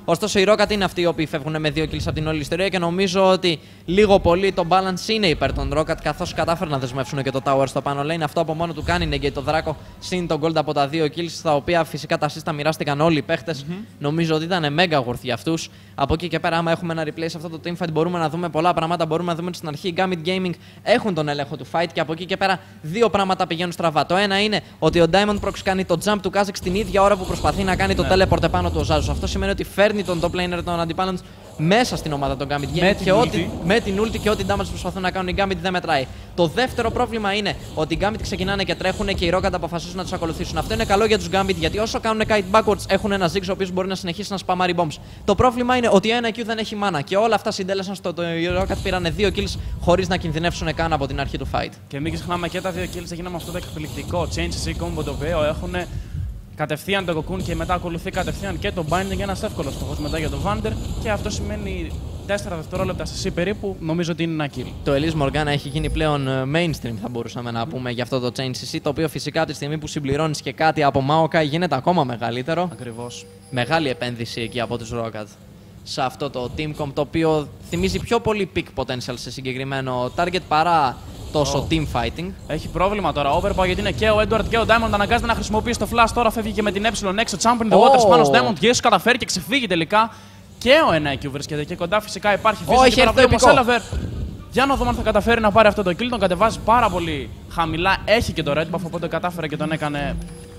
Ωστόσο, οι Rocket είναι αυτοί οι οποίοι φεύγουν με δύο kills από την όλη ιστορία και νομίζω ότι λίγο πολύ το balance είναι υπέρ των Rocket, καθώς κατάφεραν να δεσμεύσουν και το Tower στο πάνω lane. Αυτό από μόνο του κάνει negate το Δράκο, συν το gold από τα δύο kills, τα οποία φυσικά τα assist τα μοιράστηκαν όλοι οι παίχτες. Mm-hmm. Νομίζω ότι ήταν mega worth για αυτούς. Από εκεί και πέρα, άμα έχουμε ένα replay σε αυτό το teamfight, μπορούμε να δούμε πολλά πράγματα. Μπορούμε να δούμε ότι στην αρχή οι Gambit Gaming έχουν τον έλεγχο του fight και από εκεί και πέρα δύο πράγματα πηγαίνουν στραβά. Το ένα είναι ότι ο Diamond Prox κάνει το jump του Kha'Zix την ίδια ώρα που προσπαθεί να κάνει το yeah. teleport επάνω του ο Ζάζος. Αυτό σημαίνει ότι φέρνει τον top laner των αντιπάλων μέσα στην ομάδα των Gambit Gaming και ό,τι, με την ulti και ό,τι damage προσπαθούν να κάνουν οι Gambit δεν μετράει. Το δεύτερο πρόβλημα είναι ότι οι Gambit ξεκινάνε και τρέχουν και οι Rocket αποφασίζουν να τους ακολουθήσουν. Αυτό είναι καλό για τους Gambit γιατί όσο κάνουν kite backwards έχουν ένα Ziggs ο οποίος μπορεί να συνεχίσει να σπαμάρει bombs. Το πρόβλημα είναι ότι ένα Q δεν έχει mana και όλα αυτά συντέλεσαν στο ότι οι Rocket πήραν δύο kills χωρίς να κινδυνεύσουν καν από την αρχή του fight. Και μην ξεχνάμε και τα δύο kills έγιναν με αυτό το εκπληκτικό Change C combo το οποίο έχουν κατευθείαν το Cocoon και μετά ακολουθεί κατευθείαν και το Binding, ένας εύκολος στόχος μετά για τον Vander και αυτό σημαίνει τέσσερα δευτερόλεπτα σε C περίπου, νομίζω ότι είναι ένα kill. Το Elise Morgana έχει γίνει πλέον mainstream, θα μπορούσαμε να πούμε, για αυτό το Change σι σι, το οποίο φυσικά από τη στιγμή που συμπληρώνεις και κάτι από Maokai γίνεται ακόμα μεγαλύτερο. Ακριβώς. Μεγάλη επένδυση εκεί από τους Rocket σε αυτό το Teamcom, το οποίο θυμίζει πιο πολύ peak potential σε συγκεκριμένο target παρά τόσο oh. team fighting. Έχει πρόβλημα τώρα. Overpower γιατί είναι και ο Edward και ο Diamond αναγκάζεται να χρησιμοποιήσει το flash. Τώρα φεύγει και με την ε έξω. Champion the waters oh. πάνω στο Diamond. Jesus καταφέρει και ξεφύγει τελικά. Και ο εν άι κιου βρίσκεται εκεί κοντά. Φυσικά υπάρχει φύση. Όχι, oh, έρθει το Για να δούμε αν θα καταφέρει να πάρει αυτό το kill. Τον κατεβάζει πάρα πολύ χαμηλά. Έχει και το red buff οπότε κατάφερε και τον έκανε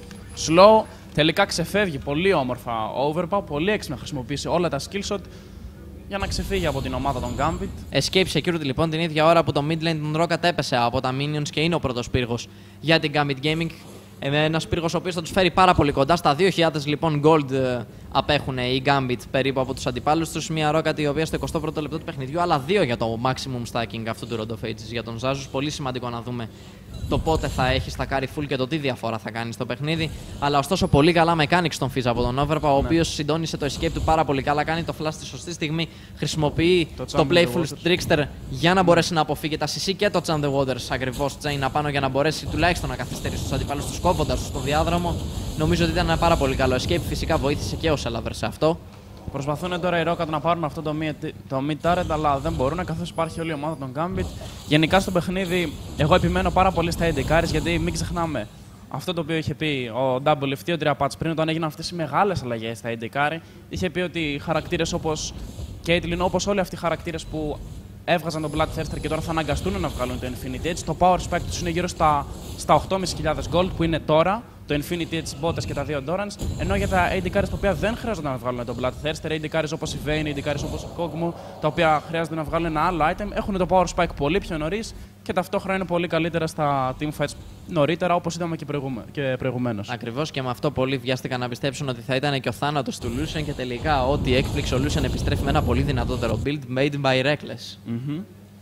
slow. Τελικά ξεφεύγει πολύ όμορφα ο Overpower. Πολύ έξυπνα χρησιμοποιήσει όλα τα skill shot για να ξεφύγει από την ομάδα των Gambit. Escape Security λοιπόν την ίδια ώρα που το mid lane των Rocket έπεσε από τα minions και είναι ο πρώτος πύργος για την Gambit Gaming. Ένας πύργος ο οποίος θα τους φέρει πάρα πολύ κοντά. Στα δύο χιλιάδες λοιπόν gold απέχουν οι Gambit περίπου από τους αντιπάλους τους. Μια Rocket η οποία στο εικοστό πρώτο λεπτό του παιχνιδιού, αλλά δύο για το maximum stacking αυτού του Road of Ages για τον Ζάζους. Πολύ σημαντικό να δούμε το πότε θα έχει στακάρει full και το τι διαφορά θα κάνει στο παιχνίδι. Αλλά ωστόσο πολύ καλά mechanics στον Fizz από τον Overpower, ο οποίος συντόνισε το escape του πάρα πολύ καλά. Κάνει το flash στη σωστή στιγμή. Χρησιμοποιεί το, το playful trickster για να μπορέσει να αποφύγει τα σι σι και το Chant the Waters ακριβώς chain απάνω για να μπορέσει τουλάχιστον να καθυστερήσει τους αντιπάλους του κόβοντας του στο διάδρομο. Νομίζω ότι ήταν ένα πάρα πολύ καλό escape. Φυσικά βοήθησε και ο Selaver σε αυτό. Προσπαθούν τώρα οι Rocket να πάρουν αυτό το mid, το mid turret, αλλά δεν μπορούν καθώς υπάρχει όλη η ομάδα των Gambit. Γενικά στο παιχνίδι, εγώ επιμένω πάρα πολύ στα έι ντι carries γιατί μην ξεχνάμε αυτό το οποίο είχε πει ο Double εφ τι, ο Triapatch πριν, όταν έγιναν αυτές οι μεγάλες αλλαγές στα έι ντι carry. Είχε πει ότι χαρακτήρες όπως Caitlyn, όπως όλοι αυτοί οι χαρακτήρες που έβγαζαν τον Bloodthirster και τώρα θα αναγκαστούν να βγάλουν το Infinity Edge, το power spec τους είναι γύρω στα, στα οκτώ χιλιάδες πεντακόσια gold που είναι τώρα. Το Infinity Edge Botas και τα δύο Dorans, ενώ για τα έι ντι carries τα οποία δεν χρειάζονται να βγάλουν τον Bloodthirster, έι ντι carries όπως η Vayne, έι ντι carries όπως η Kog'Maw, τα οποία χρειάζονται να βγάλουν ένα άλλο item, έχουν το Power Spike πολύ πιο νωρίς και ταυτόχρονα είναι πολύ καλύτερα στα teamfights νωρίτερα, όπως είδαμε και, προηγούμε, και προηγουμένως. Ακριβώς, και με αυτό πολλοί βιάστηκαν να πιστέψουν ότι θα ήταν και ο θάνατος του Lucian και τελικά ό,τι έκπληξε ο Lucian επιστρέφει με ένα πολύ δυνατότερο build made by Reckless. Mm-hmm.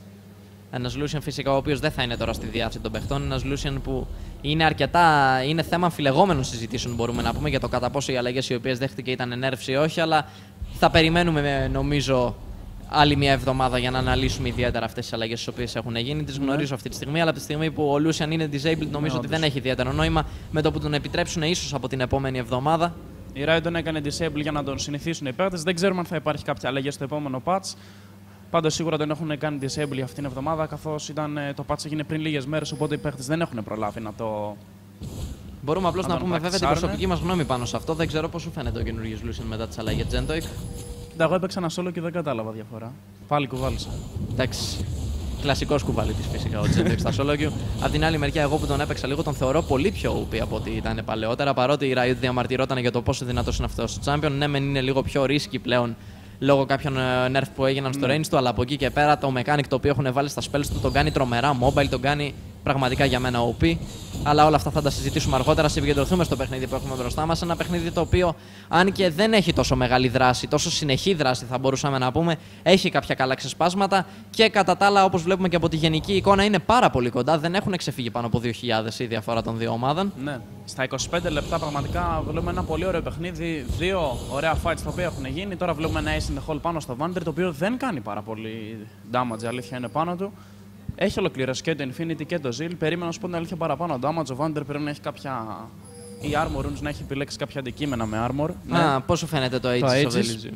Ένας Lucian φυσικά ο οποίος δεν θα είναι τώρα στη διάθεση των παιχτών. Ένας Lucian που είναι αρκετά. Είναι θέμα αμφιλεγόμενων συζητήσεων, μπορούμε να πούμε, για το κατά πόσο οι αλλαγές οι οποίες δέχτηκε ήταν nerfs ή όχι. Αλλά θα περιμένουμε, νομίζω, άλλη μια εβδομάδα για να αναλύσουμε ιδιαίτερα αυτές τις αλλαγές τις οποίες έχουν γίνει. Τις γνωρίζω αυτή τη στιγμή, αλλά από τη στιγμή που ο Lucian είναι disabled, νομίζω ότι δεν έχει ιδιαίτερο νόημα. Με το που τον επιτρέψουν, ίσως από την επόμενη εβδομάδα. Η Riot τον έκανε disable για να τον συνηθίσουν οι παίκτες. Δεν ξέρουμε αν θα υπάρχει κάποια αλλαγή στο επόμενο patch. Πάντως σίγουρα τον έχουν κάνει disable για αυτήν την εβδομάδα, καθώς ήταν, το patch έγινε πριν λίγες μέρες, οπότε οι παίκτες δεν έχουν προλάβει να το. Μπορούμε απλώς να, να πούμε βέβαια την προσωπική μας γνώμη πάνω σε αυτό. Δεν ξέρω πώς σου φαίνεται ο καινούργιος Lucian μετά τις αλλαγές Gentoik. Εγώ έπαιξα ένα solo και δεν κατάλαβα διαφορά. Πάλι κουβάλισα. Εντάξει. Κλασικός κουβαλίτης φυσικά ο Gentoik στα solo queue. Απ' την άλλη μεριά, εγώ που τον έπαιξα λίγο τον θεωρώ πολύ πιο ο πι από ό,τι ήταν παλαιότερα. Παρότι η Riot διαμαρτυρόταν για το πόσο δυνατός είναι αυτός ο champion. Ναι, μεν είναι λίγο πιο risky πλέον λόγω κάποιων nerf που έγιναν στο range του, αλλά από εκεί και πέρα το mechanic το οποίο έχουν βάλει στα spells του τον κάνει τρομερά mobile, τον κάνει πραγματικά για μένα ο πι. Αλλά όλα αυτά θα τα συζητήσουμε αργότερα. Επικεντρωθούμε στο παιχνίδι που έχουμε μπροστά μας. Ένα παιχνίδι το οποίο, αν και δεν έχει τόσο μεγάλη δράση, τόσο συνεχή δράση θα μπορούσαμε να πούμε, έχει κάποια καλά ξεσπάσματα και κατά τα άλλα, όπως βλέπουμε και από τη γενική εικόνα, είναι πάρα πολύ κοντά. Δεν έχουν ξεφύγει πάνω από δύο χιλιάδες η διαφορά των δύο ομάδων. Ναι. Στα είκοσι πέντε λεπτά πραγματικά βλέπουμε ένα πολύ ωραίο παιχνίδι. Δύο ωραία fights τα οποία έχουν γίνει. Τώρα βλέπουμε ένα ace in the hole πάνω στο Vander, το οποίο δεν κάνει πάρα πολύ damage, αλήθεια είναι πάνω του. Έχει ολοκληρώσει και το Infinity και το Zeal. Περίμενα να σου πω την αλήθεια παραπάνω. Το damage ο Vander πρέπει να έχει κάποια ή Armor Runes να έχει επιλέξει κάποια αντικείμενα με Armor. Α, ναι. Πώς σου φαίνεται το Aegis of Elysium?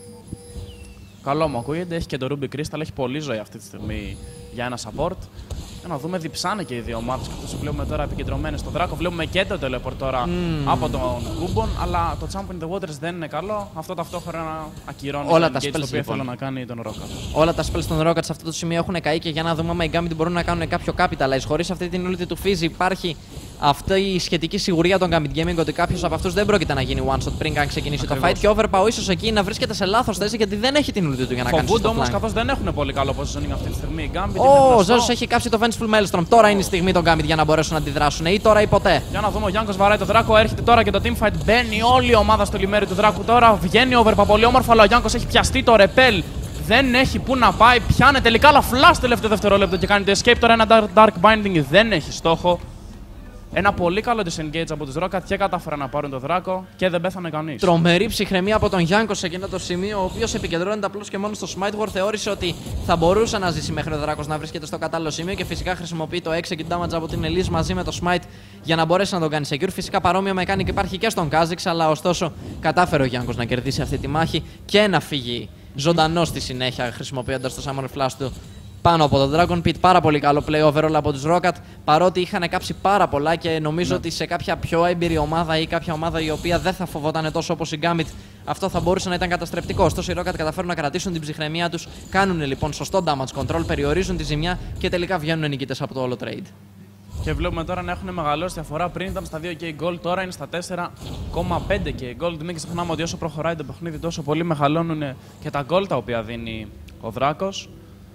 Καλό μου ακούγεται, έχει και το Ruby Crystal, έχει πολύ ζωή αυτή τη στιγμή για ένα support. Για να δούμε, διψάνε και οι δύο ομάδες. Καθώς βλέπουμε τώρα επικεντρωμένες στο Δράκο. Βλέπουμε και το teleport τώρα mm. από τον Κούμπον. Αλλά το Champ in the Waters δεν είναι καλό. Αυτό ταυτόχρονα ακυρώνει όλα το τα engage spells, το οποίο λοιπόν. θέλω να κάνει τον Rocket. Όλα τα spells των Rocket σε αυτό το σημείο έχουν καεί και για να δούμε αν οι Gambit μπορούν να κάνουν κάποιο capitalize. Χωρίς αυτή την ulti του Fizz υπάρχει αυτή η σχετική σιγουριά των Gambit Gaming ότι κάποιος από αυτούς δεν πρόκειται να γίνει one shot πριν καν ξεκινήσει Ακριβώς. το fight. Και Overpower ίσως εκεί να βρίσκεται σε λάθος θέση γιατί δεν έχει την ulti του για να κάνει. Φοβούνται όμως καθώς δεν έχουν πολύ καλό positioning αυτή τη στιγμή οι Gambit. Ο Zeus έχει κάψει το Vengeful Maelstrom. Τώρα είναι η στιγμή των Gambit για να μπορέσουν να αντιδράσουν. Ή τώρα ή ποτέ. Για να δούμε, ο Γιάνκος βαράει το Δράκο. Έρχεται τώρα και το teamfight. Μπαίνει όλη η ομάδα στο λιμέρι του Δράκου τώρα. Βγαίνει over πολύ όμορφα, αλλά ο Γιάνκος έχει πιαστεί το repel. Δεν έχει που να πάει. Πιάνε τελικά, αλλά flash τελευταίο δευτερόλεπτο και κάνει το escape. Τώρα ένα dark binding δεν έχει στόχο. Ένα πολύ καλό disengage από τους Rocket και κατάφεραν να πάρουν το Δράκο και δεν πέθανε κανείς. Τρομερή ψυχραιμία από τον Γιάνκο σε εκείνο το σημείο, ο οποίος επικεντρώνεται απλώς και μόνο στο Smite War. Θεώρησε ότι θα μπορούσε να ζήσει μέχρι ο Δράκος να βρίσκεται στο κατάλληλο σημείο και φυσικά χρησιμοποιεί το execute damage από την Elise μαζί με το Smite για να μπορέσει να τον κάνει secure. Φυσικά παρόμοιο mechanic υπάρχει και στον Kha'Zix, αλλά ωστόσο κατάφερε ο Γιάνκος να κερδίσει αυτή τη μάχη και να φύγει ζωντανό στη συνέχεια χρησιμοποιώντας το Summon Flash του πάνω από τον Dragon Pit. Πάρα πολύ καλό play overall από τους Rocket, παρότι είχαν κάψει πάρα πολλά και νομίζω ναι. ότι σε κάποια πιο έμπειρη ομάδα ή κάποια ομάδα η οποία δεν θα φοβόταν τόσο όπως η Gambit, αυτό θα μπορούσε να ήταν καταστρεπτικό. Ωστόσο οι Rocket καταφέρουν να κρατήσουν την ψυχραιμία τους, κάνουν λοιπόν σωστό damage control, περιορίζουν τη ζημιά και τελικά βγαίνουν νικητές από το όλο trade. Και βλέπουμε τώρα να έχουν μεγαλώσει διαφορά. Πριν ήταν στα δύο κέι gold, τώρα είναι στα τέσσερα κόμμα πέντε κέι gold. Μην ξεχνάμε ότι όσο προχωράει το παιχνίδι, τόσο πολύ μεγαλώνουν και τα gold τα οποία δίνει ο Δράκος.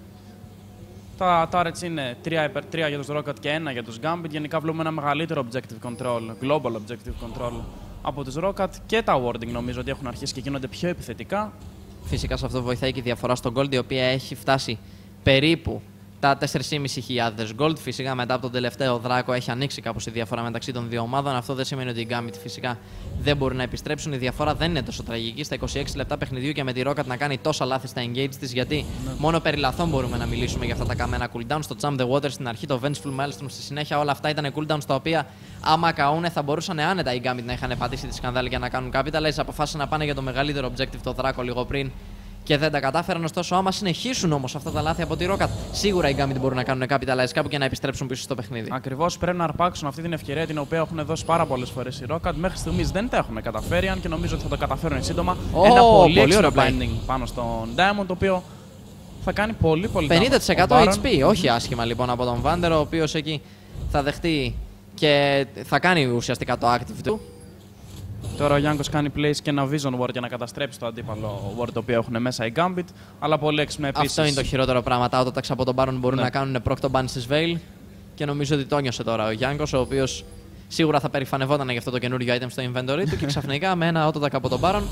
Τα turrets είναι τρία υπέρ τρία για τους Rocket και ένα για τους Gambit. Γενικά βλέπουμε ένα μεγαλύτερο objective control, global objective control από τους Rocket και τα warding νομίζω ότι έχουν αρχίσει και γίνονται πιο επιθετικά. Φυσικά σε αυτό βοηθάει και η διαφορά στο gold, η οποία έχει φτάσει περίπου τα τέσσερις χιλιάδες πεντακόσια gold. Φυσικά μετά από τον τελευταίο Δράκο έχει ανοίξει κάπως η διαφορά μεταξύ των δύο ομάδων. Αυτό δεν σημαίνει ότι οι Gambit φυσικά δεν μπορούν να επιστρέψουν. Η διαφορά δεν είναι τόσο τραγική στα είκοσι έξι λεπτά παιχνιδιού και με τη Rocket να κάνει τόσα λάθη στα engage της. Γιατί ναι. μόνο περί λαθών μπορούμε να μιλήσουμε για αυτά τα καμένα cooldown. Στο Jump the Water στην αρχή, το Vengeful Maelstrom στη συνέχεια, όλα αυτά ήταν cooldown τα οποία άμα καούνε θα μπορούσαν άνετα οι Gambit να είχαν πατήσει τη σκανδάλη για να κάνουν capitalize. Αποφάσισαν να πάνε για το μεγαλύτερο objective, το Δράκο, λίγο πριν. Και δεν τα κατάφεραν, ωστόσο, άμα συνεχίσουν όμως αυτά τα λάθη από τη Rocket, σίγουρα οι Gambit μπορούν να κάνουν capitalize κάπου και να επιστρέψουν πίσω στο παιχνίδι. Ακριβώς, πρέπει να αρπάξουν αυτή την ευκαιρία την οποία έχουν δώσει πάρα πολλές φορές οι Rocket. Μέχρι στιγμής δεν τα έχουν καταφέρει, αν και νομίζω ότι θα το καταφέρουν σύντομα. Oh, Ένα πολύ, πολύ extra binding πάνω στον Diamond, το οποίο θα κάνει πολύ πολύ πενήντα τοις εκατό έιτς πι, όχι άσχημα λοιπόν από τον Vander, ο οποίος εκεί θα δεχτεί και θα κάνει ουσιαστικά το active του. Τώρα ο Γιάνκος κάνει place και ένα vision ward για να καταστρέψει το αντίπαλο ward το οποίο έχουν μέσα οι Gambit, αλλά πολύ έξυπνα επίσης. Αυτό είναι το χειρότερο πράγμα. Τα autotax από τον Baron μπορούν ναι. να κάνουν proc τον ban στις Veil και νομίζω ότι το νιώσε τώρα ο Γιάνκος, ο οποίος σίγουρα θα περηφανευόταν για αυτό το καινούριο item στο inventory του και ξαφνικά με ένα autotax από τον Baron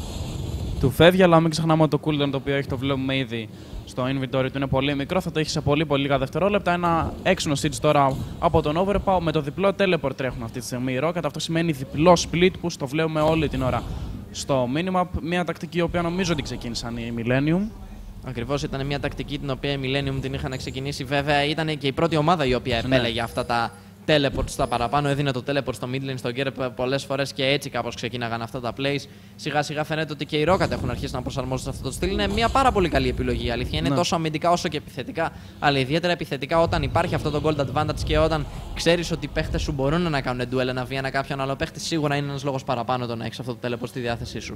του φεύγει, αλλά μην ξεχνάμε ότι το cooldown το οποίο έχει το βλέπουμε ήδη στο inventory του είναι πολύ μικρό, θα το έχει σε πολύ πολύ λίγα δευτερόλεπτα. Ένα έξινο siege τώρα από τον Overpower με το διπλό teleport τρέχουν αυτή τη στιγμή οι Rocket. Αυτό σημαίνει διπλό split push, το βλέπουμε όλη την ώρα στο minimap. Μια τακτική η οποία νομίζω ότι ξεκίνησαν οι Millennium. Ακριβώς, ήταν μια τακτική την οποία οι Millennium την είχαν ξεκινήσει. Βέβαια ήταν και η πρώτη ομάδα η οποία επέλεγε ναι. αυτά τα teleport στα παραπάνω, έδινε το teleport στο mid lane, στο Gerb πολλές φορές και έτσι κάπως ξεκίναγαν αυτά τα plays. Σιγά σιγά φαίνεται ότι και οι Rocket έχουν αρχίσει να προσαρμόζουν σε αυτό το στυλ. Είναι μια πάρα πολύ καλή επιλογή. Η αλήθεια είναι ναι. τόσο αμυντικά όσο και επιθετικά, αλλά ιδιαίτερα επιθετικά όταν υπάρχει αυτό το gold advantage και όταν ξέρεις ότι οι παίχτες σου μπορούν να κάνουν duel ένα βία ένα κάποιον άλλο παίχτη, σίγουρα είναι ένας λόγος παραπάνω το να έχεις αυτό το teleport στη διάθεσή σου.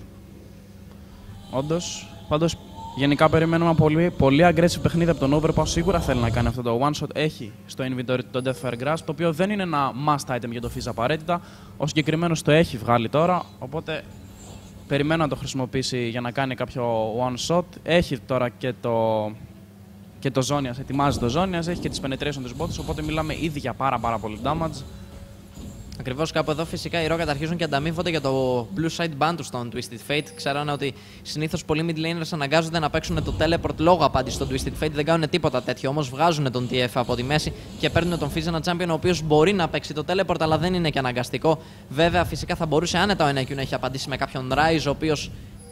Όντως, πάντως. Γενικά περιμένουμε ένα πολύ, πολύ aggressive παιχνίδι από τον Overpass. Σίγουρα θέλει να κάνει αυτό το one shot. Έχει στο inventory το Deathfire Grasp, το οποίο δεν είναι ένα must item για το Fizz απαραίτητα. Ο συγκεκριμένος το έχει βγάλει τώρα, οπότε περιμένω να το χρησιμοποιήσει για να κάνει κάποιο one shot. Έχει τώρα και το, και το Zhonya's, ετοιμάζει το Zhonya's, έχει και τις penetration της bots, οπότε μιλάμε ήδη για πάρα πάρα πολύ damage. Ακριβώς κάπου εδώ φυσικά οι Rocket αρχίζουν και ανταμείβονται για το blue side ban του στον Twisted Fate. Ξέρανε ότι συνήθως πολλοί mid laners αναγκάζονται να παίξουν το teleport λόγω απάντηση στον Twisted Fate. Δεν κάνουν τίποτα τέτοιο, όμως βγάζουν τον τι εφ από τη μέση και παίρνουν τον Fizz ένα champion ο οποίος μπορεί να παίξει το teleport, αλλά δεν είναι και αναγκαστικό. Βέβαια φυσικά θα μπορούσε άνετα ο εν έι κιου να έχει απαντήσει με κάποιον Rise, ο οποίος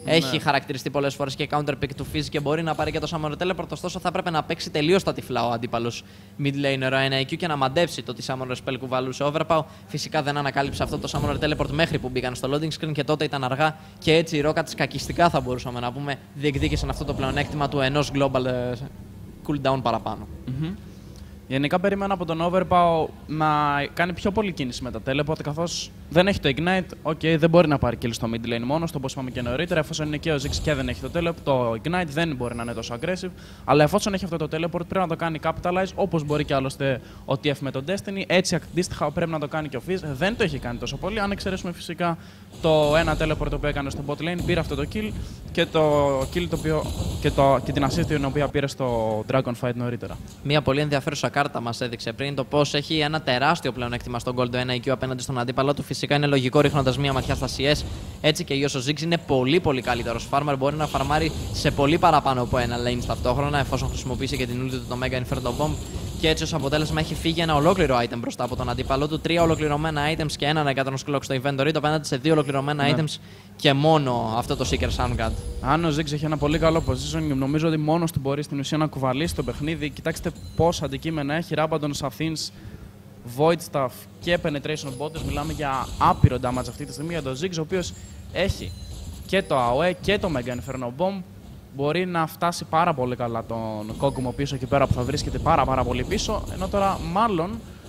Έχει χαρακτηριστεί πολλές φορές και counter pick του Fizz και μπορεί να πάρει και το Summoner Teleport. Ωστόσο, θα πρέπει να παίξει τελείως τα τυφλά ο αντίπαλος mid laner ένα άι κιου και να μαντέψει το τι Summoner spell κουβαλούσε overpower. Φυσικά δεν ανακάλυψε αυτό το Summoner Teleport μέχρι που μπήκαν στο loading screen και τότε ήταν αργά. Και έτσι οι Rockets κακιστικά θα μπορούσαμε να πούμε διεκδίκησαν αυτό το πλεονέκτημα του ενός global cooldown παραπάνω. Mm-hmm. Γενικά περίμενα από τον Overpower να κάνει πιο πολύ κίνηση με τα teleport, καθώς δεν έχει το Ignite. Οκ, okay, δεν μπορεί να πάρει kill στο mid lane μόνο, όπως είπαμε και νωρίτερα. Εφόσον είναι και ο Ziggs και δεν έχει το teleport, το Ignite δεν μπορεί να είναι τόσο aggressive. Αλλά εφόσον έχει αυτό το teleport, πρέπει να το κάνει capitalize, όπως μπορεί και άλλωστε ο τι εφ με τον Destiny. Έτσι αντίστοιχα πρέπει να το κάνει και ο Fizz. Δεν το έχει κάνει τόσο πολύ. Αν εξαιρέσουμε φυσικά το ένα teleport το οποίο έκανε στο bot lane, πήρε αυτό το kill και το kill το οποίο, και, το, και την assist την οποία πήρε στο Dragonfight νωρίτερα. Μια πολύ ενδιαφέρουσα κάρτα μας έδειξε πριν το πώς έχει ένα τεράστιο πλεονέκτημα στον Gold ένα άι κιου απέναντι στον αντίπαλό του. Φυσικά είναι λογικό ρίχνοντας μία ματιά στα σι ες. Έτσι και ο Ziggs είναι πολύ πολύ καλύτερος farmer. Μπορεί να φαρμάρει σε πολύ παραπάνω από ένα lane ταυτόχρονα εφόσον χρησιμοποιήσει και την ulti του το Mega Inferno Bomb. Και έτσι ως αποτέλεσμα έχει φύγει ένα ολόκληρο item μπροστά από τον αντίπαλό του. Τρία ολοκληρωμένα items και έναν εκατόν clock στο inventory. Το απέναντι σε δύο ολοκληρωμένα ναι. items και μόνο αυτό το Seeker Sun God. Αν ο Ziggs έχει ένα πολύ καλό position, νομίζω ότι μόνος του μπορεί στην ουσία να κουβαλήσει το παιχνίδι. Κοιτάξτε πόσα αντικείμενα έχει. Rabadon, Athens, Void Staff και Penetration Borders. Μιλάμε για άπειρο damage αυτή τη στιγμή για τον Ziggs, ο οποίος έχει και το έι ο ι και το Mega Inferno Bomb. Μπορεί να φτάσει πάρα πολύ καλά τον Kogumo πίσω εκεί πέρα που θα βρίσκεται πάρα πάρα πολύ πίσω. Ενώ τώρα μάλλον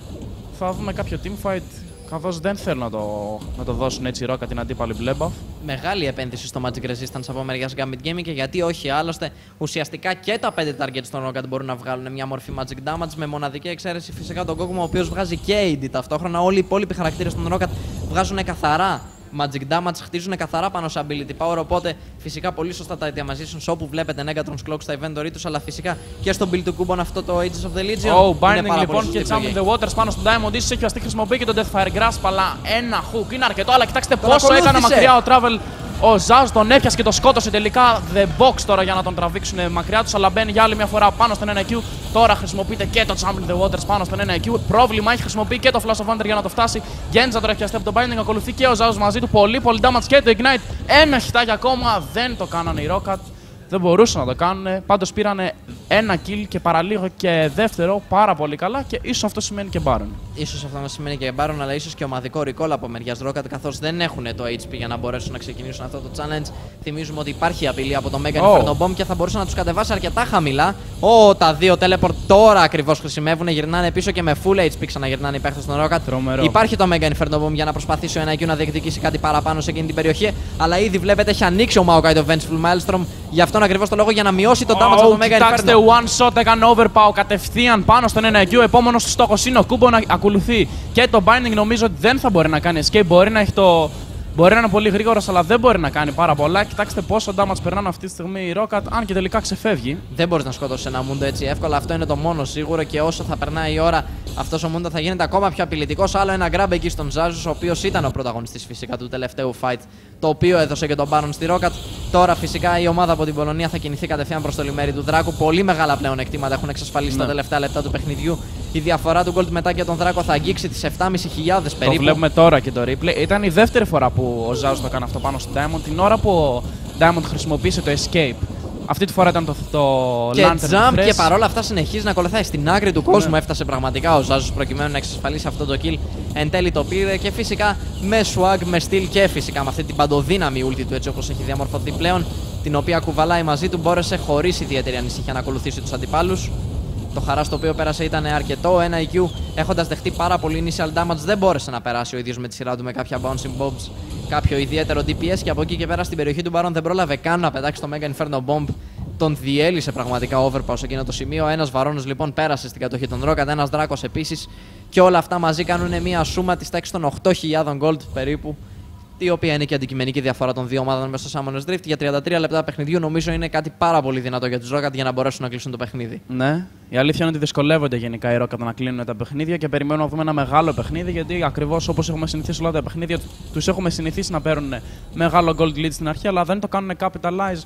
θα δούμε κάποιο teamfight, καθώς δεν θέλουν να το, να το δώσουν έτσι ρόκα την αντίπαλη Blebbuff. Μεγάλη επένδυση στο Magic Resistance από μεριάς Gambit Gaming και γιατί όχι άλλωστε ουσιαστικά και τα πέντε targets στον Rocket μπορούν να βγάλουν μια μορφή Magic Damage με μοναδική εξαίρεση φυσικά τον Kogumo ο οποίος βγάζει και έι ντι ταυτόχρονα. Όλοι οι υπόλοιποι χαρακτήρες των Rocket βγάζουν καθαρά Magic Damage, χτίζουν καθαρά πάνω σε Ability Power. Οπότε φυσικά πολύ σωστά τα Itemization όπου βλέπετε Negatron's Clock στα inventory τους, αλλά φυσικά και στον build του Kubbon αυτό το Ages of the Legion. Oh, Binding λοιπόν και Jump in the Waters πάνω στον Diamond East. Έχει αστεί χρησιμοποιεί και τον Deathfire Grasp, αλλά ένα hook είναι αρκετό. Αλλά κοιτάξτε τον πόσο έκανε μακριά ο Travel. Ο Zaz τον έπιασε και τον σκότωσε τελικά. The Box τώρα για να τον τραβήξουν μακριά τους, αλλά μπαίνει για άλλη μια φορά πάνω στον ένα άι κιου. Τώρα χρησιμοποιείται και το Jump in the Waters πάνω στον ένα άι κιου. Πρόβλημα έχει χρησιμοποιεί και το Flash of Wonder για να το φτάσει. Genza τώρα έχει πιαστεί από τον Binding. Ακολουθεί και ο Zaz μαζί του. Πολύ πολύ damage και το Ignite. Ένα χιτάκι ακόμα. Δεν το κάνανε οι Rocket. Δεν μπορούσαν να το κάνουν. Πάντως πήρανε ένα kill και παραλίγο και δεύτερο πάρα πολύ καλά και ίσως αυτό σημαίνει και Baron. Ίσως αυτό σημαίνει και Baron, αλλά ίσως και ομαδικό recall από μεριάς Rocket, καθώς δεν έχουν το έιτς πι για να μπορέσουν να ξεκινήσουν αυτό το challenge. Θυμίζουμε ότι υπάρχει απειλή από το Mega Inferno oh. Bomb και θα μπορούσε να τους κατεβάσει αρκετά χαμηλά. Ω, oh, τα δύο teleport τώρα ακριβώς χρησιμεύουν, γυρνάνε πίσω και με full έιτς πι ξαναγυρνάνε οι παίχτες των Rocket. Τρομερό. Υπάρχει το Mega Inferno Bomb για να προσπαθήσει ο ένα άι κιου να διεκδικήσει κάτι παραπάνω σε εκείνη την περιοχή, αλλά ήδη βλέπετε έχει ανοίξει ο Maokai το Vengeful Maelstrom. Γι' αυτόν ακριβώς το λόγο για να μειώσει τον damage oh, από το Mega Inferno. Κοιτάξτε, one shot έκανε overpower κατευθείαν πάνω στον ένα άι κιου. Επόμενος στόχος είναι ο Kubbon να ακολουθεί. Και το Binding νομίζω ότι δεν θα μπορεί να κάνει escape. Μπορεί να, έχει το... μπορεί να είναι πολύ γρήγορος, αλλά δεν μπορεί να κάνει πάρα πολλά. Κοιτάξτε πόσο damage περνάνε αυτή τη στιγμή οι Rocket, αν και τελικά ξεφεύγει. Δεν μπορείς να σκοτώσεις ένα Mundo έτσι εύκολα. Αυτό είναι το μόνο σίγουρο και όσο θα περνάει η ώρα, αυτός ο Mundo θα γίνεται ακόμα πιο απειλητικός. Άλλο ένα grab εκεί στον Ζάζους, ο οποίος ήταν ο πρωταγωνιστής φυσικά του τελευταίου fight, το οποίο έδωσε και τον Baron στη Rocket. Τώρα φυσικά η ομάδα από την Πολωνία θα κινηθεί κατευθείαν προς το λιμέρι του Δράκου. Πολύ μεγάλα πλέον εκτήματα έχουν εξασφαλίσει ναι. τα τελευταία λεπτά του παιχνιδιού. Η διαφορά του Gold μετά για τον Δράκο θα αγγίξει τις επτά χιλιάδες πεντακόσιες περίπου. Το βλέπουμε τώρα και το replay. Ήταν η δεύτερη φορά που ο Ζάους το έκανε αυτό πάνω στο Diamond, την ώρα που ο Diamond χρησιμοποίησε το escape. Αυτή τη φορά ήταν το, το και Lantern jump Fresh. Και παρόλα αυτά συνεχίζει να ακολουθάει στην άκρη του κόσμου. Ναι. Έφτασε πραγματικά ο Ζάζος προκειμένου να εξασφαλίσει αυτό το kill. Εν τέλει το πήρε και φυσικά με swag, με steel και φυσικά με αυτή την παντοδύναμη ulti του έτσι όπως έχει διαμορφωθεί πλέον, την οποία κουβαλάει μαζί του, μπόρεσε χωρίς ιδιαίτερη ανησυχία να ακολουθήσει τους αντιπάλους. Το χαρά στο οποίο πέρασε ήταν αρκετό. ένα άι κιου έχοντας δεχτεί πάρα πολύ initial damage δεν μπόρεσε να περάσει ο ίδιος με τη σειρά του με κάποια bouncing bombs, κάποιο ιδιαίτερο ντι πι ες και από εκεί και πέρα στην περιοχή του Baron δεν πρόλαβε καν να πετάξει το Mega Inferno Bomb. Τον διέλυσε πραγματικά overpower σε εκείνο το σημείο. Ένας Βαρόνος λοιπόν πέρασε στην κατοχή των Rocket, ένας Δράκος επίσης. Και όλα αυτά μαζί κάνουν μια σούμα της τάξης των οκτώ χιλιάδες gold περίπου, η οποία είναι και αντικειμενική διαφορά των δύο ομάδων μέσα στο Summoner's Drift. Για τριάντα τρία λεπτά παιχνιδιού νομίζω είναι κάτι πάρα πολύ δυνατό για τους Rocket για να μπορέσουν να κλείσουν το παιχνίδι. Ναι, η αλήθεια είναι ότι δυσκολεύονται γενικά οι Rocket να κλείνουν τα παιχνίδια και περιμένουμε να δούμε ένα μεγάλο παιχνίδι, γιατί ακριβώς όπως έχουμε συνηθίσει όλα τα παιχνίδια, τους έχουμε συνηθίσει να παίρνουν μεγάλο gold lead στην αρχή, αλλά δεν το κάνουν capitalize.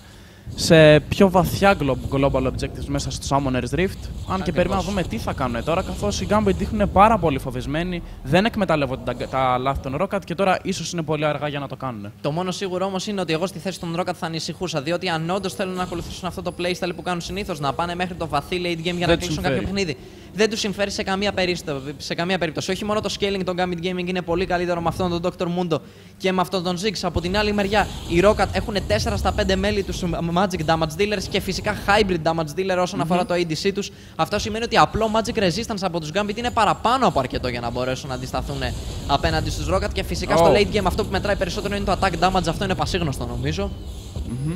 σε πιο βαθιά global objectives μέσα στο Summoner's Rift. Αν Ακριβώς. και περιμένουμε να δούμε τι θα κάνουν τώρα, καθώς οι Gambit δείχνουν πάρα πολύ φοβισμένοι, δεν εκμεταλλεύονται τα, τα λάθη των Rocket και τώρα ίσως είναι πολύ αργά για να το κάνουν. Το μόνο σίγουρο όμως είναι ότι εγώ στη θέση των Rocket θα ανησυχούσα, διότι αν όντως θέλουν να ακολουθήσουν αυτό το playstyle που κάνουν συνήθως, να πάνε μέχρι το βαθύ late game για να κλείσουν κάποιο παιχνίδι, δεν τους συμφέρει σε καμία, περίστο, σε καμία περίπτωση. Όχι μόνο το scaling των Gambit Gaming είναι πολύ καλύτερο με αυτόν τον ντόκτορ Mundo και με αυτόν τον Ziggs. Από την άλλη μεριά, οι Rocket έχουν τέσσερα στα πέντε μέλη τους Magic Damage Dealers και φυσικά Hybrid Damage Dealer όσον mm-hmm. αφορά το έι ντι σι τους. Αυτό σημαίνει ότι απλό Magic Resistance από τους Gambit είναι παραπάνω από αρκετό για να μπορέσουν να αντισταθούν απέναντι στους Rocket. Και φυσικά oh. στο late game αυτό που μετράει περισσότερο είναι το attack damage. Αυτό είναι πασίγνωστο νομίζω. Mm-hmm.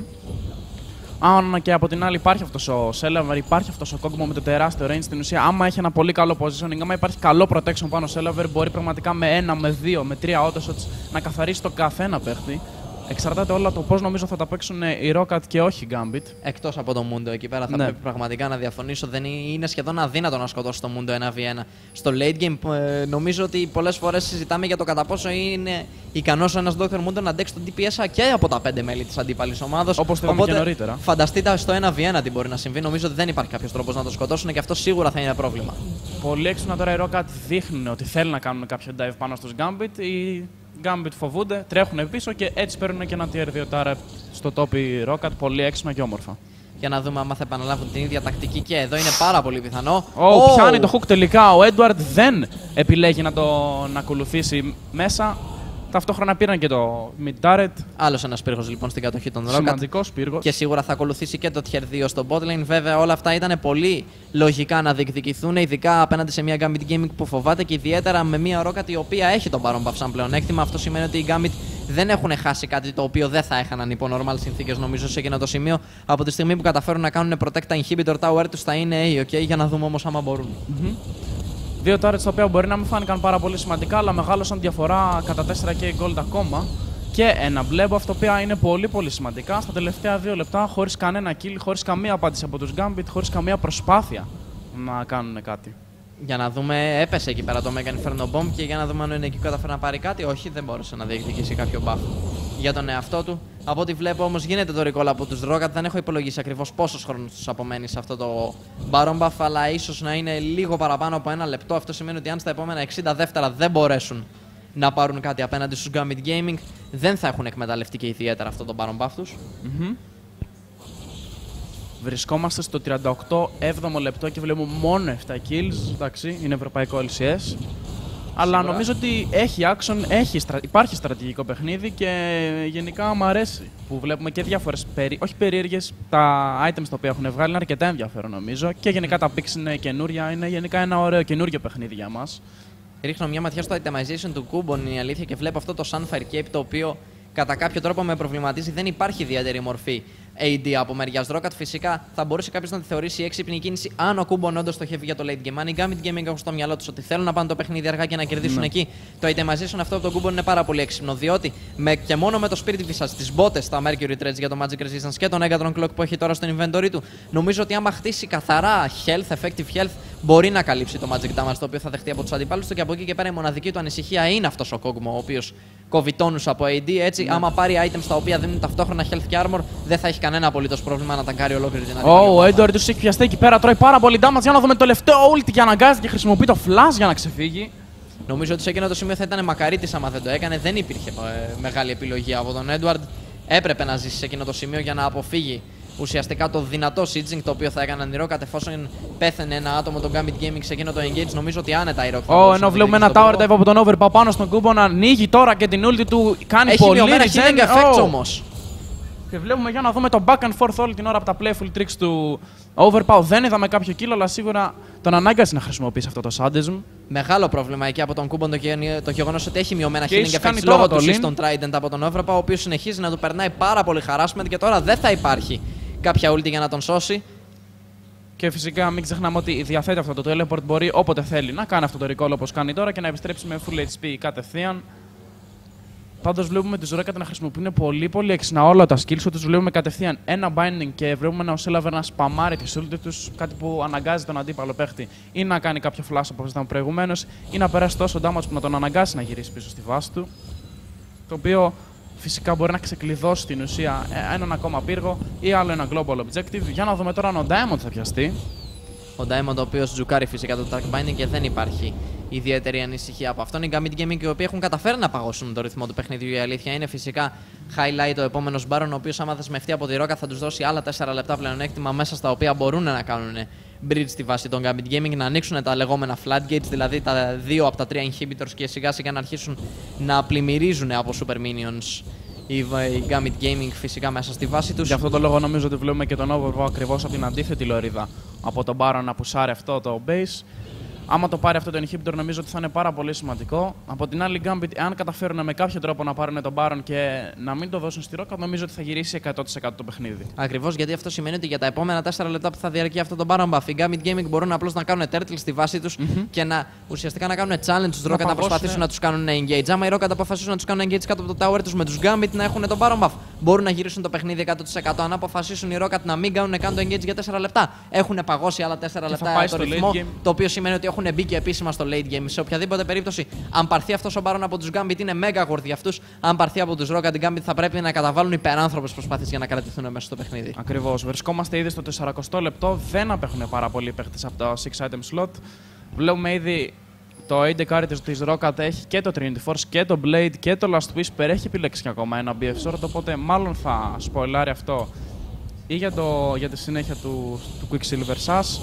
Αν και από την άλλη υπάρχει αυτός ο Celaver, υπάρχει αυτός ο Kog'Maw με το τεράστιο range, στην ουσία άμα έχει ένα πολύ καλό positioning, άμα υπάρχει καλό protection πάνω στο Celaver, μπορεί πραγματικά με ένα, με δύο, με τρία auto shots να καθαρίσει το καθένα παίχτη. Εξαρτάται όλα το πώς νομίζω θα τα παίξουν οι Rocket και όχι οι Gambit. Εκτός από το Mundo, εκεί πέρα θα ναι. πρέπει πραγματικά να διαφωνήσω. Δεν είναι σχεδόν αδύνατο να σκοτώσει το Mundo ένα βι ένα. Στο late game ε, νομίζω ότι πολλές φορές συζητάμε για το κατά πόσο είναι ικανός ένας ντόκτορ Mundo να αντέξει τον ντι πι ες και από τα πέντε μέλη της αντίπαλης ομάδας. Όπως το είπαμε και νωρίτερα. Φανταστείτε στο ένα βι ένα τι μπορεί να συμβεί. Νομίζω ότι δεν υπάρχει κάποιος τρόπος να το σκοτώσουν και αυτό σίγουρα θα είναι πρόβλημα. Πολύ έξυπνα τώρα οι Rocket δείχνουν ότι θέλουν να κάνουν κάποιο dive πάνω στους Gambit. Οι Gambit φοβούνται, τρέχουν πίσω και έτσι παίρνουν και ένα tier δύο τάρα στο top οι Rocket. Πολύ έξυπνα και όμορφα. Για να δούμε αν θα επαναλάβουν την ίδια τακτική και εδώ είναι πάρα πολύ πιθανό. Oh, oh. Πιάνει το hook τελικά. Ο Edward δεν επιλέγει να τον ακολουθήσει μέσα. Ταυτόχρονα πήραν και το mid turret. Άλλος ένας πύργος λοιπόν στην κατοχή των Rocket. Σημαντικός πύργος. Και σίγουρα θα ακολουθήσει και το tier δύο στο bot lane. Βέβαια όλα αυτά ήταν πολύ λογικά να διεκδικηθούν, ειδικά απέναντι σε μια Gambit Gaming που φοβάται και ιδιαίτερα με μια Rocket η οποία έχει τον Baron Buff σαν πλεονέκτημα. Αυτό σημαίνει ότι οι Gambit δεν έχουν χάσει κάτι το οποίο δεν θα έχαναν υπό normal συνθήκες νομίζω σε εκείνο το σημείο. Από τη στιγμή που καταφέρουν να κάνουν protect τα inhibitor tower τους θα είναι A-OK, για να δούμε όμως άμα μπορούν. Mm-hmm. Δύο turrets τα οποία μπορεί να μην φάνηκαν πάρα πολύ σημαντικά, αλλά μεγάλωσαν διαφορά κατά τέσσερα κέι gold ακόμα. Και ένα μπλε buff, τα οποία είναι πολύ πολύ σημαντικά στα τελευταία δύο λεπτά, χωρίς κανένα kill, χωρίς καμία απάντηση από τους Gambit, χωρίς καμία προσπάθεια να κάνουν κάτι. Για να δούμε, έπεσε εκεί πέρα το Mega Inferno Bomb και για να δούμε αν είναι εκεί που καταφέρει να πάρει κάτι. Όχι, δεν μπόρεσε να διεκδικήσει κάποιο buff για τον εαυτό του. Από ό,τι βλέπω όμως γίνεται το recall από τους Rocket. Δεν έχω υπολογίσει ακριβώς πόσος χρόνος τους απομένει σε αυτό το Baron Buff, αλλά ίσως να είναι λίγο παραπάνω από ένα λεπτό. Αυτό σημαίνει ότι αν στα επόμενα εξήντα δεύτερα δεν μπορέσουν να πάρουν κάτι απέναντι στους Gambit Gaming, δεν θα έχουν εκμεταλλευτεί και ιδιαίτερα αυτό το Baron Buff τους. Mm-hmm. Βρισκόμαστε στο τριάντα οκτώ έβδομο λεπτό και βλέπουμε μόνο επτά kills. Εντάξει, είναι ευρωπαϊκό ελ σι ες. Αλλά σίγουρα νομίζω ότι έχει action, έχει, υπάρχει στρατηγικό παιχνίδι και γενικά μου αρέσει που βλέπουμε και διάφορες, περί, όχι περίεργες, τα items τα οποία έχουν βγάλει είναι αρκετά ενδιαφέρον νομίζω και γενικά τα picks είναι καινούρια, είναι γενικά ένα ωραίο καινούριο παιχνίδι για μας. Ρίχνω μια ματιά στο itemization του Kubo, είναι η αλήθεια, και βλέπω αυτό το Sunfire Cape το οποίο κατά κάποιο τρόπο με προβληματίζει. Δεν υπάρχει ιδιαίτερη μορφή έι ντι από μεριάς Rocket. Φυσικά θα μπορούσε κάποιος να τη θεωρήσει έξυπνη κίνηση αν ο Kubo όντως στοχεύει για το late game. Αν οι Gambit Gaming έχουν στο μυαλό τους ότι θέλουν να πάνε το παιχνίδι αργά και να κερδίσουν ναι. εκεί, το itemization αυτό από τον Kubo είναι πάρα πολύ έξυπνο. Διότι με, και μόνο με το Spirit Visage, τις μπότες, τα Mercury Threads για το Magic Resistance και τον Megatron Clock που έχει τώρα στο inventory του, νομίζω ότι άμα χτίσει καθαρά health, effective health, μπορεί να καλύψει το Magic Damage το οποίο θα δεχτεί από τους αντιπάλους του. Και από εκεί και πέρα η μοναδική του ανησυχία είναι αυτός ο Kog'Maw, ο οποίος κόβει τόνους από έι ντι. Έτσι, ναι. άμα πάρει items τα οποία δίνουν ταυτόχρονα health και armor, δεν θα έχει κανένα απολύτως πρόβλημα να ταγκάρει ολόκληρη την αντίπαλη. Ο Edward τους έχει πιαστεί εκεί πέρα, τρώει πάρα πολύ damage. Για να δούμε το τελευταίο ult και αναγκάζει και χρησιμοποιεί το flash για να ξεφύγει. Νομίζω ότι σε εκείνο το σημείο θα ήταν μακαρίτης άμα δεν το έκανε. Δεν υπήρχε ε, μεγάλη επιλογή από τον Edward. Έπρεπε να ζήσει σε εκείνο το σημείο για να αποφύγει ουσιαστικά το δυνατό sieging το οποίο θα έκαναν οι Rocket εφόσον πέθανε ένα άτομο των Gambit Gaming σε εκείνο το engage. Νομίζω ότι άνετα οι Rocket. Oh, ενώ βλέπουμε ένα tower dive από τον Overpower πάνω στον Kubo να ανοίγει τώρα και την ulti του. Κάνει έχει πολύ healing effects oh. όμως. Και βλέπουμε για να δούμε το back and forth όλη την ώρα από τα playful tricks του Overpower. Δεν είδαμε κάποιο kill, αλλά σίγουρα τον ανάγκασε να χρησιμοποιήσει αυτό το sadism. Μεγάλο πρόβλημα εκεί από τον Kubo το, το γεγονός ότι έχει μειωμένα healing effects λόγω του System Trident από τον Overpower, ο οποίος συνεχίζει να του περνάει πάρα πολύ harassment και τώρα δεν θα υπάρχει κάποια ulti για να τον σώσει. Και φυσικά μην ξεχνάμε ότι διαθέτει αυτό το teleport, μπορεί όποτε θέλει να κάνει αυτό το recall όπως κάνει τώρα και να επιστρέψει με full έιτς πι κατευθείαν. Πάντως βλέπουμε τους Rocket να χρησιμοποιούν πολύ πολύ έξυπνα όλα τα skills τους. Βλέπουμε κατευθείαν ένα binding και βλέπουμε ένα Celaver να σπαμάρει τις ulti τους, κάτι που αναγκάζει τον αντίπαλο παίχτη ή να κάνει κάποιο flash όπως ήταν προηγουμένως ή να περάσει τόσο damage που να τον αναγκάσει να γυρίσει πίσω στη βάση του. Το οποίο φυσικά μπορεί να ξεκλειδώσει στην ουσία έναν ακόμα πύργο ή άλλο ένα global objective. Για να δούμε τώρα αν ο Diamond θα πιαστεί. Ο Diamond, ο οποίος τζουκάρει φυσικά το Dark Binding και δεν υπάρχει ιδιαίτερη ανησυχία από αυτόν. Οι Gambit Gaming, οι οποίοι έχουν καταφέρει να παγώσουν το ρυθμό του παιχνιδιού, η αλήθεια είναι φυσικά highlight ο επόμενος Baron, ο οποίος άμα δεσμευτεί από τη Rocket θα τους δώσει άλλα τέσσερα λεπτά πλεονέκτημα μέσα στα οποία μπορούν να κάνουν bridge στη βάση των Gambit Gaming, να ανοίξουν τα λεγόμενα floodgates, δηλαδή τα δύο από τα τρία inhibitors και σιγά σιγά να αρχίσουν να πλημμυρίζουν από super minions οι Gambit Gaming φυσικά μέσα στη βάση τους. Γι' αυτό το λόγο νομίζω ότι βλέπουμε και τον Overpower ακριβώς από την αντίθετη λωρίδα από τον Baron να πουσάρει αυτό το base. Άμα το πάρει αυτό το inhibitor, νομίζω ότι θα είναι πάρα πολύ σημαντικό. Από την άλλη, Gambit, εάν καταφέρουν με κάποιο τρόπο να πάρουν τον Baron και να μην το δώσουν στη Rocket, νομίζω ότι θα γυρίσει εκατό τοις εκατό το παιχνίδι. Ακριβώς, γιατί αυτό σημαίνει ότι για τα επόμενα τέσσερα λεπτά που θα διαρκεί αυτό το Baron buff, οι Gambit Gaming μπορούν απλώς να κάνουν turtle στη βάση τους mm-hmm. και να ουσιαστικά να κάνουν challenge τους Rocket, να, να προσπαθήσουν να τους κάνουν engage. Άμα οι Rocket αποφασίσουν να τους κάνουν engage κάτω από το tower τους με τους Gambit να έχουν τον Baron buff, μπορούν να γυρίσουν το παιχνίδι εκατό τοις εκατό. Αν αποφασίσουν οι Rocket να μην κάνουν καν το engage για τέσσερα λεπτά, έχουν παγώσει άλλα τέσσερα λεπτά το ρυθμό, το οποίο σημαίνει ότι έχουν μπει και επίσημα στο late game. Σε οποιαδήποτε περίπτωση, αν πάρθει αυτό ο Baron από τους Gambit, είναι mega worth για αυτούς. Αν πάρθει από τους Rocket, οι Gambit θα πρέπει να καταβάλουν υπεράνθρωπες προσπάθειες για να κρατηθούν μέσα στο παιχνίδι. Ακριβώς. Βρισκόμαστε ήδη στο τεσσαρακοστό λεπτό. Δεν απέχουν πάρα πολλοί παίχτες από το six item slot. Βλέπουμε ήδη το έι ντι carry της Rocket έχει και το Trinity Force και το Blade και το Last Whisper. Έχει επιλέξει και ακόμα ένα μπι εφ Sword, οπότε μάλλον θα σποιλάρει αυτό ή για, το, για τη συνέχεια του, του Quicksilver Sash.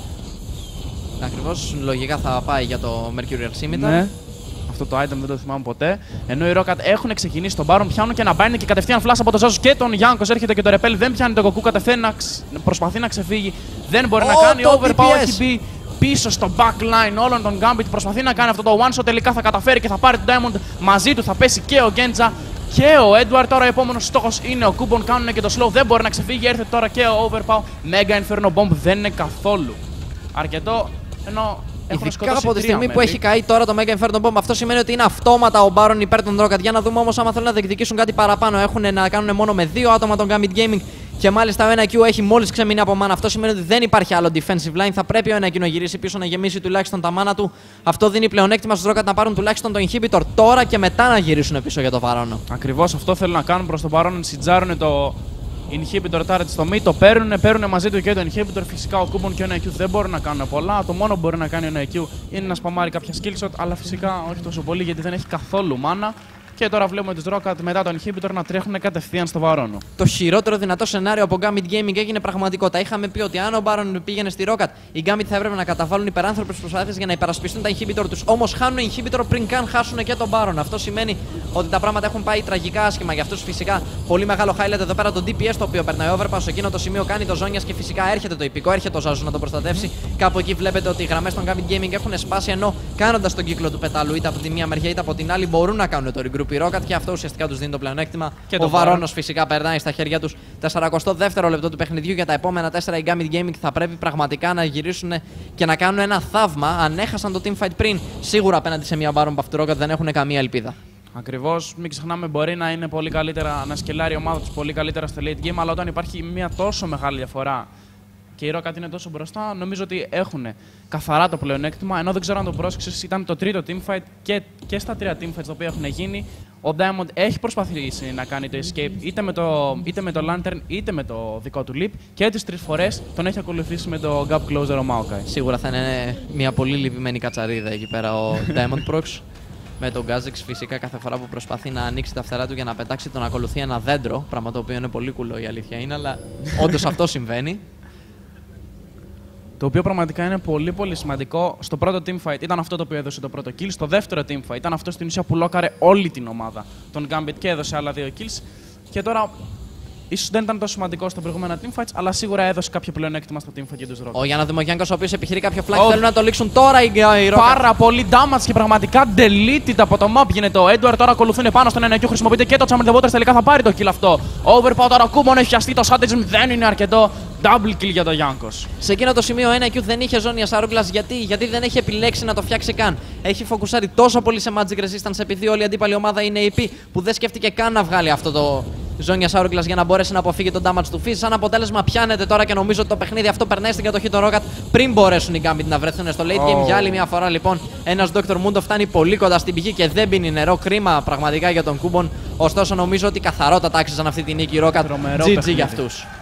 Ακριβώς, λογικά θα πάει για το Mercurial Scimitar. Ναι. Αυτό το item δεν το θυμάμαι ποτέ. Ενώ οι Rocket έχουν ξεκινήσει τον Baron, πιάνουν και να μπαίνει και κατευθείαν flash από το Ζάζος και τον Γιάνκος. Έρχεται και το Repel, δεν πιάνει τον Goku, κατευθείαν να ξ... προσπαθεί να ξεφύγει. Δεν μπορεί oh, να κάνει. Overpower έχει μπει πίσω στο backline όλων των Gambit. Προσπαθεί να κάνει αυτό το one shot. Τελικά θα καταφέρει και θα πάρει τον Diamond μαζί του. Θα πέσει και ο Genja και ο Edward. Τώρα ο επόμενος στόχος είναι ο Kubon. Κάνουν και το slow. Δεν μπορεί να ξεφύγει. Έρχεται τώρα και ο Overpower. Mega Inferno Bomb δεν είναι καθόλου αρκετό. Ενώ ειδικά από τη στιγμή μέλη. Που έχει καεί τώρα το Mega Inferno Bomb, αυτό σημαίνει ότι είναι αυτόματα ο Baron υπέρ των Rocket. Για να δούμε όμως άμα θέλουν να διεκδικήσουν κάτι παραπάνω. Έχουν να κάνουν μόνο με δύο άτομα τον Gambit Gaming και μάλιστα ο ένα κιου έχει μόλις ξεμείνει από mana. Αυτό σημαίνει ότι δεν υπάρχει άλλο defensive line. Θα πρέπει ο ένα κιου να γυρίσει πίσω, να γεμίσει τουλάχιστον τα mana του. Αυτό δίνει πλεονέκτημα στους Rocket να πάρουν τουλάχιστον το inhibitor τώρα και μετά να γυρίσουν πίσω για το Baron. Ακριβώς αυτό θέλουν να κάνουν προς τον Baron. Σιτζάρουν το inhibitor turret στο mid, το παίρνουν, παίρνουν μαζί του και το inhibitor. Φυσικά ο Kubon και ο ένα κιου δεν μπορούν να κάνουν πολλά. Το μόνο που μπορεί να κάνει ο ένα κιου είναι να σπαμάρει κάποια skill shot, αλλά φυσικά όχι τόσο πολύ γιατί δεν έχει καθόλου mana. Και τώρα βλέπουμε τους Rocket μετά τον inhibitor να τρέχουν κατευθείαν στο Βαρόνο. Το χειρότερο δυνατό σενάριο από Gambit Gaming έγινε πραγματικότητα. Είχαμε πει ότι αν ο Baron πήγαινε στη Rocket, οι Gambit θα έπρεπε να καταβάλουν υπεράνθρωπες προσπάθειες για να υπερασπιστούν τα inhibitor τους. Όμως χάνουν inhibitor πριν καν χάσουν και τον Baron. Αυτό σημαίνει ότι τα πράγματα έχουν πάει τραγικά άσχημα για αυτούς. Φυσικά πολύ μεγάλο highlight εδώ πέρα το ντι πι ες το οποίο περνάει Overpass. Σε εκείνο το σημείο κάνει το Zhonya's και φυσικά έρχεται το υπηκό, έρχεται ο Ζάζος να τον προστατεύσει. Κάπου εκεί βλέπετε ότι οι γραμμές των Gambit Gaming έχουν σπάσει ενώ κάνοντας τον κύκλο του πετάλου είτε από τη μία μεριά είτε από την άλλη μπορούν να κάνουν το regroup οι Rocket και αυτό ουσιαστικά τους δίνει το πλεονέκτημα. Και ο Βαρόνος φυσικά περνάει στα χέρια τους. σαράντα δεύτερο λεπτό του παιχνιδιού για τα επόμενα τέσσερα. Οι Gambit Gaming θα πρέπει πραγματικά να γυρίσουν και να κάνουν ένα θαύμα. Αν έχασαν το teamfight πριν, σίγουρα απέναντι σε μια Baron Buff του Rocket δεν έχουν καμία ελπίδα. Ακριβώς, μην ξεχνάμε, μπορεί να είναι πολύ καλύτερα να σκελάρει η ομάδα τους πολύ καλύτερα στο late game, αλλά όταν υπάρχει μια τόσο μεγάλη διαφορά και η Rocket είναι τόσο μπροστά, νομίζω ότι έχουν καθαρά το πλεονέκτημα. Ενώ δεν ξέρω αν το πρόσεξες, ήταν το τρίτο teamfight και, και στα τρία teamfights τα οποία έχουν γίνει. Ο Diamond έχει προσπαθήσει να κάνει το escape είτε με το, είτε με το Lantern είτε με το δικό του leap και τις τρεις φορές τον έχει ακολουθήσει με το gap closer ο Maokai. Σίγουρα θα είναι μια πολύ λυπημένη κατσαρίδα εκεί πέρα ο Diamond Prox. Με τον Gazex φυσικά κάθε φορά που προσπαθεί να ανοίξει τα φτερά του για να πετάξει τον ακολουθεί ένα δέντρο. Πράγμα το οποίο είναι πολύ κουλό η αλήθεια είναι, αλλά όντως αυτό συμβαίνει. Το οποίο πραγματικά είναι πολύ πολύ σημαντικό. Στο πρώτο teamfight ήταν αυτό το οποίο έδωσε το πρώτο kill. Στο δεύτερο teamfight ήταν αυτό στην ουσία που λόκαρε όλη την ομάδα των Gambit και έδωσε άλλα δύο kills. Και τώρα ίσως δεν ήταν τόσο σημαντικό στα προηγούμενα teamfights, αλλά σίγουρα έδωσε κάποιο πλεονέκτημα στο teamfight για τους Rocket. Ο Γιάννα Δημογιάνκος, ο οποίος επιχειρεί κάποιο flank, oh. θέλουν να το λήξουν τώρα οι Rocket. Πάρα πολύ damage και πραγματικά deleted από το map γίνεται ο Edward. Τώρα ακολουθούν πάνω στον ένα κιου, χρησιμοποιείται και το Charm the Waters. Τελικά θα πάρει το kill αυτό. Overpower τώρα ο Kubon έχει πιαστεί, το Sadism δεν είναι αρκετό. Double kill για το Γιάνκος. Σε εκείνο το σημείο ένα κιου δεν είχε Zhonya's Aruglas. Γιατί? Γιατί δεν έχει επιλέξει να το φτιάξει καν. Έχει φοκουσάρει τόσο πολύ σε Magic Resistance επειδή όλη η αντίπαλη ομάδα είναι έι πι που δεν σκέφτηκε καν να βγάλει αυτό το Ζώνια Hourglass για να μπορέσει να αποφύγει τον damage του Fizz. Σαν αποτέλεσμα πιάνεται τώρα και νομίζω ότι το παιχνίδι αυτό περνάει στην κατοχή των Rocket πριν μπορέσουν οι Gambit να βρεθούν στο late game. Oh. Για άλλη μια φορά λοιπόν ένας Doctor Mundo φτάνει πολύ κοντά στην πηγή και δεν πίνει νερό. Κρίμα πραγματικά για τον Κούμπον. Ωστόσο νομίζω ότι καθαρότατα άξιζαν αυτή τη νίκη οι Rocket. τζι τζι για αυτούς.